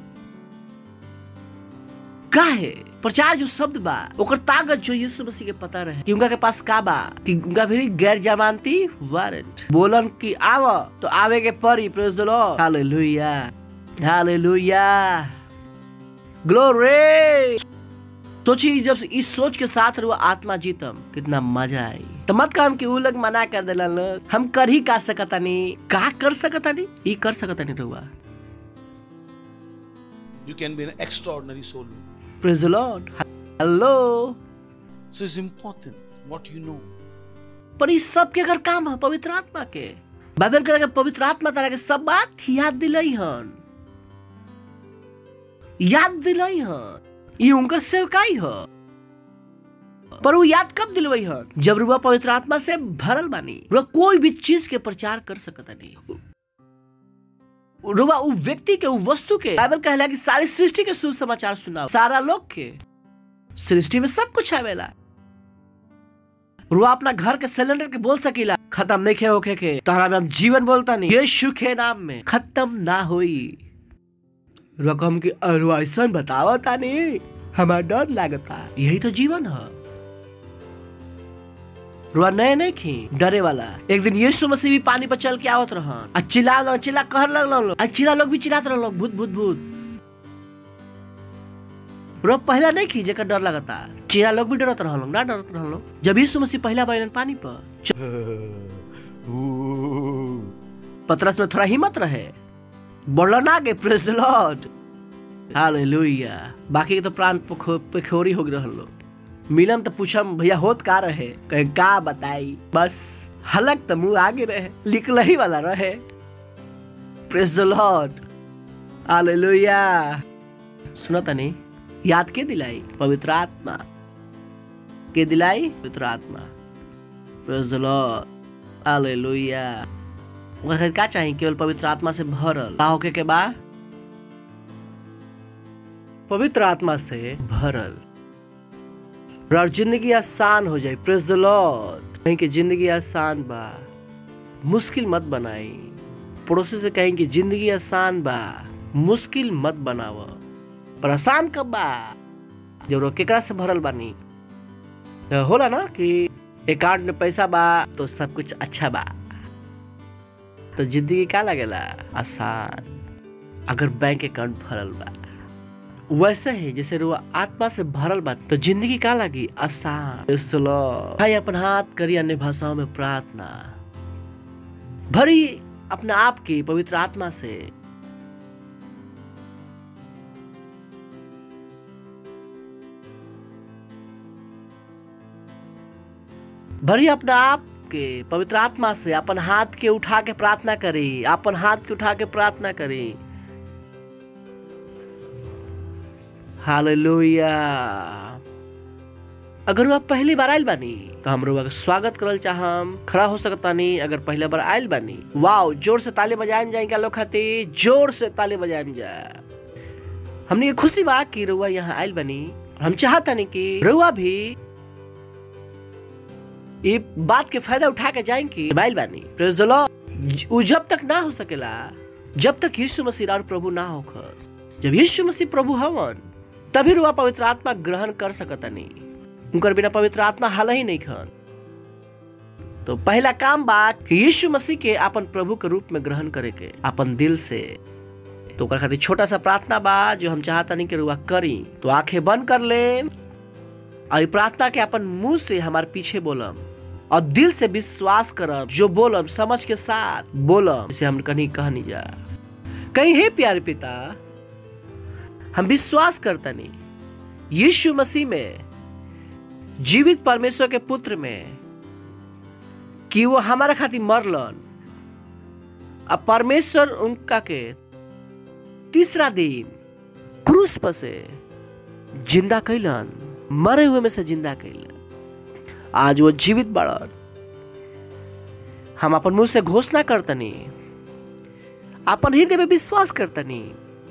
काहे प्रचार जो शब्द बा ओकर ताकत जो यीशु मसीह के पता रहे कि उनका के पास का बा, कि उनका भी गैर जमानती वारंट। बोलन कि आव तो आवे के परी। Praise the Lord, hallelujah, hallelujah, glory. सोची जब इस सोच के साथ रहो आत्मा जीतम, कितना मजा आई। तो मत काम कि उ लोग मना कर देला लोग, हम कर ही का सकता नहीं, का कर सकता नहीं, ये कर सकता नहीं रहुआ। You can be an extraordinary soul. Praise the Lord. Hello. So it's important what you know. पर इस सब के अगर काम है पवित्र आत्मा के, बाइबल के पवित्र आत्मा तारा के सब बात याद दिलाई हन, याद दिलाई हन। ये उनका सेवकाई है, पर वो याद कब दिलवाई है, जब रुआ पवित्र आत्मा से भरल बानी। रुआ कोई भी चीज के प्रचार कर सकता नहीं। रुआ वो व्यक्ति के, वो वस्तु के, बाइबल कहला कि सारी सृष्टि के सुसमाचार सुनाओ, सारा लोग के। सृष्टि में सब कुछ आवेला। रुआ अपना घर के सिलेंडर के बोल सकीला खत्म नहीं खे होके के, तारा में हम जीवन बोलता नहीं, यीशु के नाम में खत्म ना होई। रकम की अरुआसन बतावता नहीं, हमारा डर लागता। यही तो जीवन है। रुआ नए नहीं खी डरे वाला। एक दिन यीशु मसीह भी पानी पर चल के आवत रहन, चिल्ला कहर लगल, चिल्ला लोग भी चिल्लात रहल, भूत भूत भूत। रुआ पहला नहीं खी जेकर डर लगता, चिल्ला लोग भी डरत रहल, ना डरत रहल। जब यीशु मसीह पहला बार पानी पर, पतरस में थोड़ा हिम्मत रहे, बढ़लन आगे। Praise the Lord, hallelujah. बाकी के तो प्राण पेखोरी हो गए लोग। मिलम तो पूछम भैया होत का रहे, कहे का बताई, बस हलक तो मुंह आगे रहे, लिखल ही वाला रहे। Praise the Lord, hallelujah. सुनो तनी, याद के दिलाई, पवित्र आत्मा के दिलाई, पवित्र आत्मा। Praise the Lord, hallelujah. वह क्या चाहिए, केवल पवित्र आत्मा से भरल का होके के बा, पवित्र आत्मा से भरल, और जिंदगी आसान हो जाए। Praise the lord. नहीं कि जिंदगी आसान बा, मुश्किल मत बनाई। पड़ोसी से कहें कि जिंदगी आसान बा, मुश्किल मत बनाव। पर आसान कब बा जब केकरा से भरल बानी। होला ना कि अकाउंट में पैसा बा तो सब कुछ अच्छा बा, तो जिंदगी का लगेला आसान अगर बैंक अकाउंट भरल बा। वैसे ही जैसे रुआ आत्मा से भरल बा तो जिंदगी का लगी आसान। भाई अपन हाथ करी अन्य भाषाओं में प्रार्थना, भरी अपने आप की पवित्र आत्मा से। भरी अपने आप के पवित्र आत्मा से अपन हाथ के उठा के प्रार्थना करी, अपन हाथ के उठा के प्रार्थना करी। हालेलुया। अगर वो पहली बार आयल बानी तो हम लोग स्वागत करल चाहम। खड़ा हो सकता नहीं अगर पहले बार आयल बानी। वाओ, जोर से ताली बजाएं जाएंगे लोग खाती, जोर से ताली बजाएं जा। हमने ये खुशी बा कि रुआ यहाँ आयल बानी। हम चाहता नहीं कि रुआ भी ये बात के फायदा उठा के जाएंगे आयल बानी। Praise the lord. वो जब तक ना हो सकेला जब तक यीशु मसीह और प्रभु ना हो। जब यीशु मसीह प्रभु हवन तभी रुआ पवित्र आत्मा ग्रहण कर सकता नहीं। उनकर बिना पवित्र आत्मा हाल ही नहीं खन। तो पहला काम बा कि यीशु मसीह के अपन प्रभु के रूप में ग्रहण करे के अपन दिल से। तो ओकर खातिर छोटा सा प्रार्थना बा जो हम चाहता नहीं कि रुआ करी। तो आंखें बंद कर ले और प्रार्थना के अपन मुंह से हमारे पीछे बोलम और दिल से विश्वास करम। जो बोलम समझ के साथ बोलम, जिसे हम कहीं कह नहीं जा। कहीं हे प्यारे पिता, हम विश्वास करता नहीं यीशु मसीह में, जीवित परमेश्वर के पुत्र में, कि वो हमारे खातिर मरलन। अब परमेश्वर उनका के तीसरा दिन क्रूस पर से जिंदा कैलन, मरे हुए में से जिंदा कैलन। आज वो जीवित बढ़न। हम अपन मुंह से घोषणा करतनी, अपन हृदय में विश्वास करतनी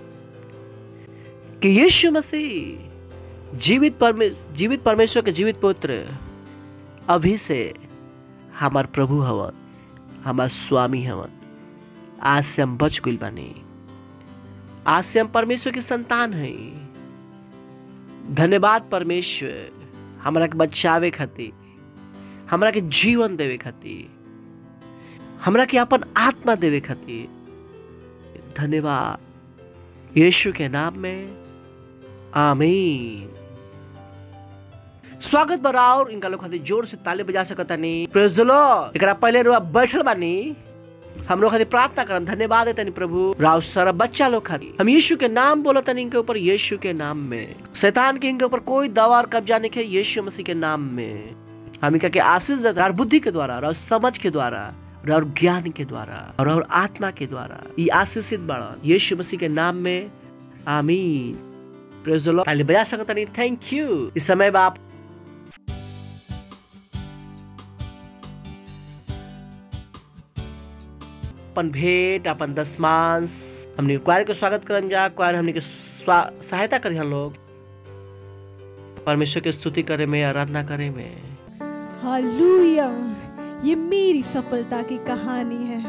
कि यीशु मसीह जीवित परमेश्वर के जीवित पुत्र अभी से हमार प्रभु हवन, हमार स्वामी हवन। आज से हम बच गइल बानी। आज से हम परमेश्वर के संतान हैं। धन्यवाद परमेश्वर हमरा के बचावे खातिर, हमरा के जीवन देवे खातिर, हमरा के अपन आत्मा देवे खातिर। धन्यवाद यीशु के नाम में, आमीन। स्वागत बराबर इनका लोग खातिर जोर से ताली बजा सकता नहीं। Praise the lord. एकरा पहले रुआ बैठल बानी, हम लोग खातिर प्रार्थना करन। धन्यवाद है तनी प्रभु राव सारा बच्चा लोग खातिर। हम यीशु के नाम बोलत तनी इनके ऊपर, यीशु के नाम में शैतान के इनके ऊपर कोई दावा और कब्जा नहीं है। यीशु मसीह के नाम में हम इनका के आशीष देते हैं, बुद्धि के द्वारा और समझ के द्वारा और ज्ञान के द्वारा और आत्मा के द्वारा। ये आशीषित बड़ा यीशु मसीह के नाम में, आमीन। Praise the lord. ताली बजा सकता नहीं। Thank you. इस समय बाप अपन भेंट, अपन दशमांश हमने क्वायर के स्वागत करन जा। क्वायर हमने के सहायता करी हम लोग परमेश्वर की स्तुति करे में, आराधना करे में। हालेलुया। ये मेरी सफलता की कहानी है।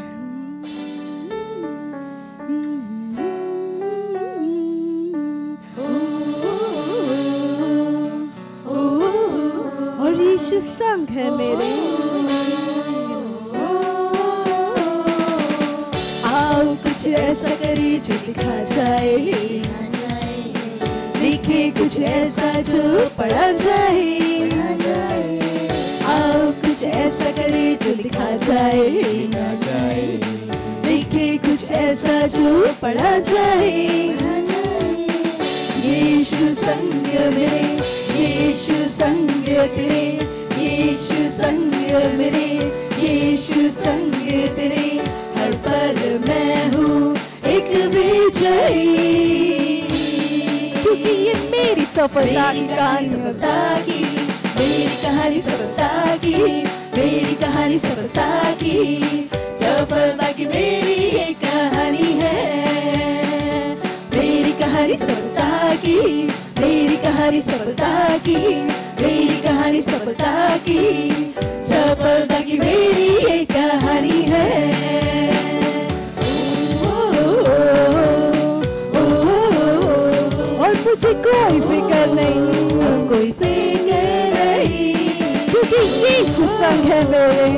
और यीशु संग है मेरे। आओ कुछ ऐसा करे जो लिखा जाए, लिखे कुछ ऐसा जो पढ़ा जाए। आओ कुछ ऐसा करे जो लिखा जाए, लिखे कुछ ऐसा जो पढ़ा जाए। यीशु संग मेरे, यीशु संग तेरे, यीशु संग मेरे, यीशु संग तेरे। हर पल मैं हूँ एक विजयी, क्योंकि ये मेरी सफलता की कहानी, सफलता की मेरी कहानी, सफलता की मेरी कहानी, सफलता की, सफलता की मेरी ये कहानी है। मेरी कहानी सफलता की, मेरी कहानी सफलता की, मेरी कहानी सफलता की, सफलता की मेरी ये कहानी है। मुझे कोई फिक्र नहीं, कोई फिक्र नहीं, क्योंकि यीशु संग है मेरे।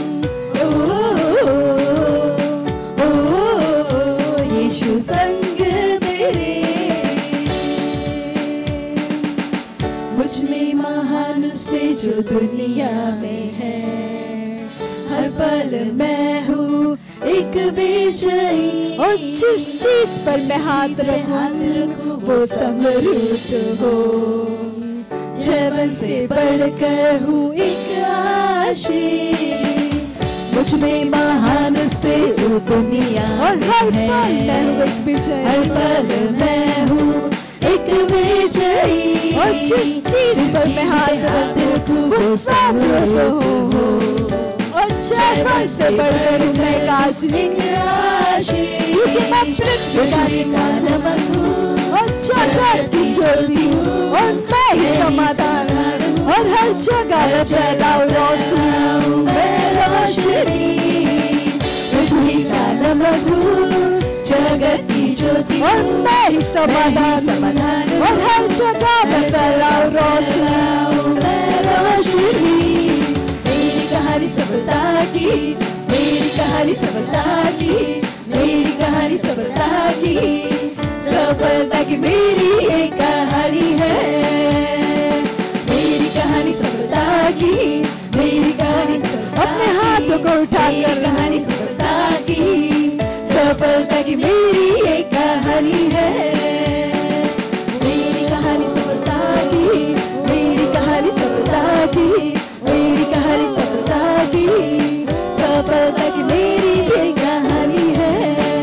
यीशु संग तेरे, मुझ में महान से जो दुनिया में है, हर पल मैं हूँ एक बेचैनी, और जिस चीज पर मैं हाथ रखूं वो समरूप हो, जीवन से बढ़कर हूँ एक आशीष। मुझ में महान से जो दुनिया और हर पल मैं हूँ एक बेचैनी, हर पल मैं हूँ एक बेचैनी, और जिस चीज पर मैं हाथ रखूं वो समरूप हो, जीवन से बढ़कर हूँ मैं काशी, क्योंकि मैं पृथ्वी का नमक हूँ और जगत की ज्योति हूँ, और मैं ही समाधान और हर जगह मैं फैलाऊं रोशनी, मैं रोशनी। पृथ्वी का नमक हूँ, जगत की ज्योति और मैं ही समाधान और हर जगह मैं फैलाऊं रोशनी, मैं रोशनी। कहानी सफलता की, मेरी कहानी सफलता की, मेरी कहानी सफलता की, सफलता की मेरी एक कहानी है। मेरी कहानी सफलता की, मेरी कहानी अपने हाथों को उठाकर कहानी सफलता की, सफलता की मेरी एक कहानी है। मेरी कहानी सफलता की, मेरी कहानी सफलता की, मेरी कहानी सफलता की, सफलता की मेरी ये कहानी है।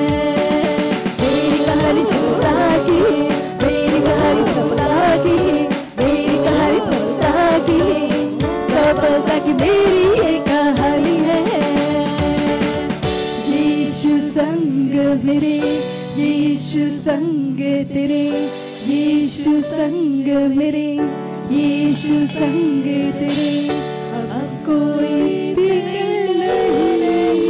मेरी कहानी सफलता की, मेरी कहानी सफलता की, मेरी कहानी सफलता की, सफलता की मेरी ये कहानी है। यीशु संग मेरे, यीशु संग तेरे, यीशु संग मेरे, यीशु संग तेरे, अब कोई फिक्र नहीं।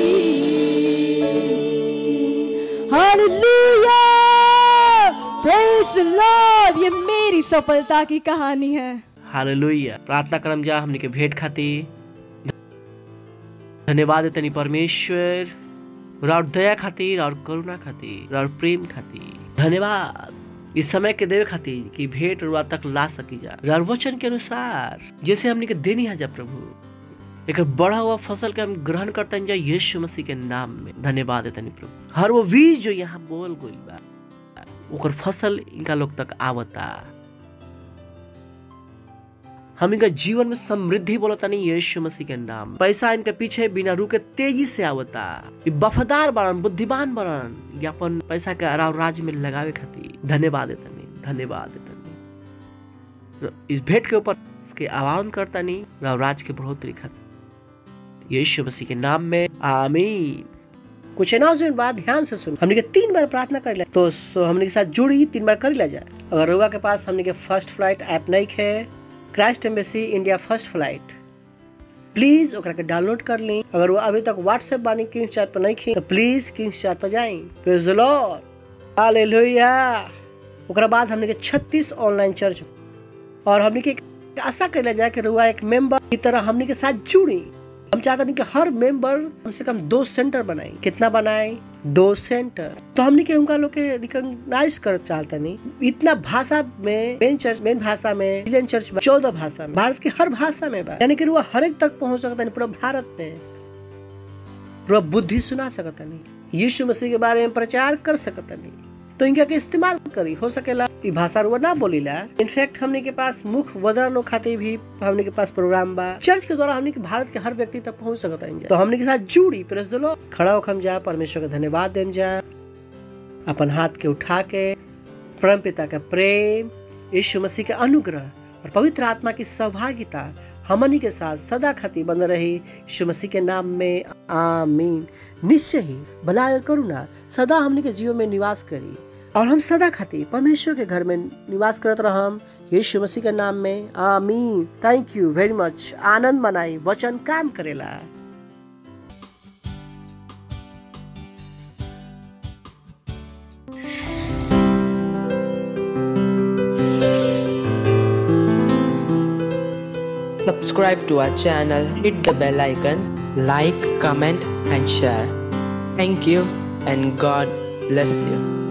Hallelujah, praise the Lord. ये मेरी सफलता की कहानी है। हालेलुया। प्रार्थना करम जा हमने के भेंट खातिर धन्यवाद तनी परमेश्वर, और दया खातिर और करुणा खातिर और प्रेम खातिर धन्यवाद। इस समय के देवे खातिर कि भेंट रुआ तक ला सकी जा, और वचन के अनुसार जैसे हमने के देनी है जा प्रभु, एक बढ़ा हुआ फसल के हम ग्रहण करते हैं जा यीशु मसीह के नाम में। धन्यवाद है तनी प्रभु। हर वो बीज जो यहाँ बोल गइल बा ओकर फसल इनका लोग तक आवता, हम इनका जीवन में समृद्धि बोलता नहीं यीशु मसीह के नाम। पैसा इनके पीछे बिना रुके तेजी से आवता, वफादार बनन, बुद्धिमान बनन, अपन पैसा के अराव राज में लगावे खातिर धन्यवाद है तनी, धन्यवाद है तनी। इस भेंट के ऊपर इसके आह्वान करता नहीं राज के बढ़ोतरी खातिर यीशु मसीह के नाम में, आमीन। कुछ अनाउंसमेंट बाद ध्यान से सुन। हमने के 3 बार प्रार्थना कर ले तो हमने के साथ जुड़ी 3 बार कर लिया जाए। अगर रुआ के पास हमने के फर्स्ट फ्लाइट ऐप नहीं है, Christ embassy India first flight, please ओकरा के डाउनलोड कर ली। अगर वो अभी तक व्हाट्सएप बानी किंग्स चार्ट पर नहीं खी तो प्लीज किंग्स चार्ट पर जाएं। Praise the Lord, hallelujah. ओकरा बाद हमने के 36 ऑनलाइन चर्च, और हमने के आशा कर लिया जाए कि रुआ एक मेंबर की तरह हमने के साथ जुड़ी। हम चाहते नहीं कि हर मेंबर कम से कम 2 सेंटर बनाए। कितना बनाए? 2 सेंटर। तो हमने के उनका लोग के रिकॉग्नाइज कर चाहता नहीं। इतना भाषा में मेन भाषा में, इंडियन चर्च 14 भाषा में, भारत की हर भाषा में बा, यानी कि वो हर एक तक पहुंच सकता नहीं। पूरा भारत में पूरा बुद्धि सुना सकता नहीं, यीशु मसीह के बारे में प्रचार कर सकता नहीं। तो इनका के इस्तेमाल करी। हो सकेला ई भाषा रुआ ना बोलीला। इनफैक्ट हमने के पास मुख्य वजरा लोग खाते भी हमने के पास प्रोग्राम बा। चर्च के द्वारा हमने के भारत के हर व्यक्ति तक पहुंच सकता है। तो हमने के साथ जुड़ी। Praise the lord. खड़ा होकर हम जा परमेश्वर का धन्यवाद देम जा, अपन हाथ के उठा के परम पिता का प्रेम, यीशु मसीह के अनुग्रह और पवित्र आत्मा की सहभागिता हमनी के साथ सदा खातिर बन रही, यीशु मसीह के नाम में, आमीन। निश्चय ही भला और करुणा सदा हमनी के जीवन में निवास करी, और हम सदा खातिर परमेश्वर के घर में निवास करत रहम, यीशु मसीह के नाम में, आमीन। Thank you very much. आनंद मनाई, वचन काम करेला। Subscribe to our channel, hit the bell icon, like, comment and share. Thank you and God bless you.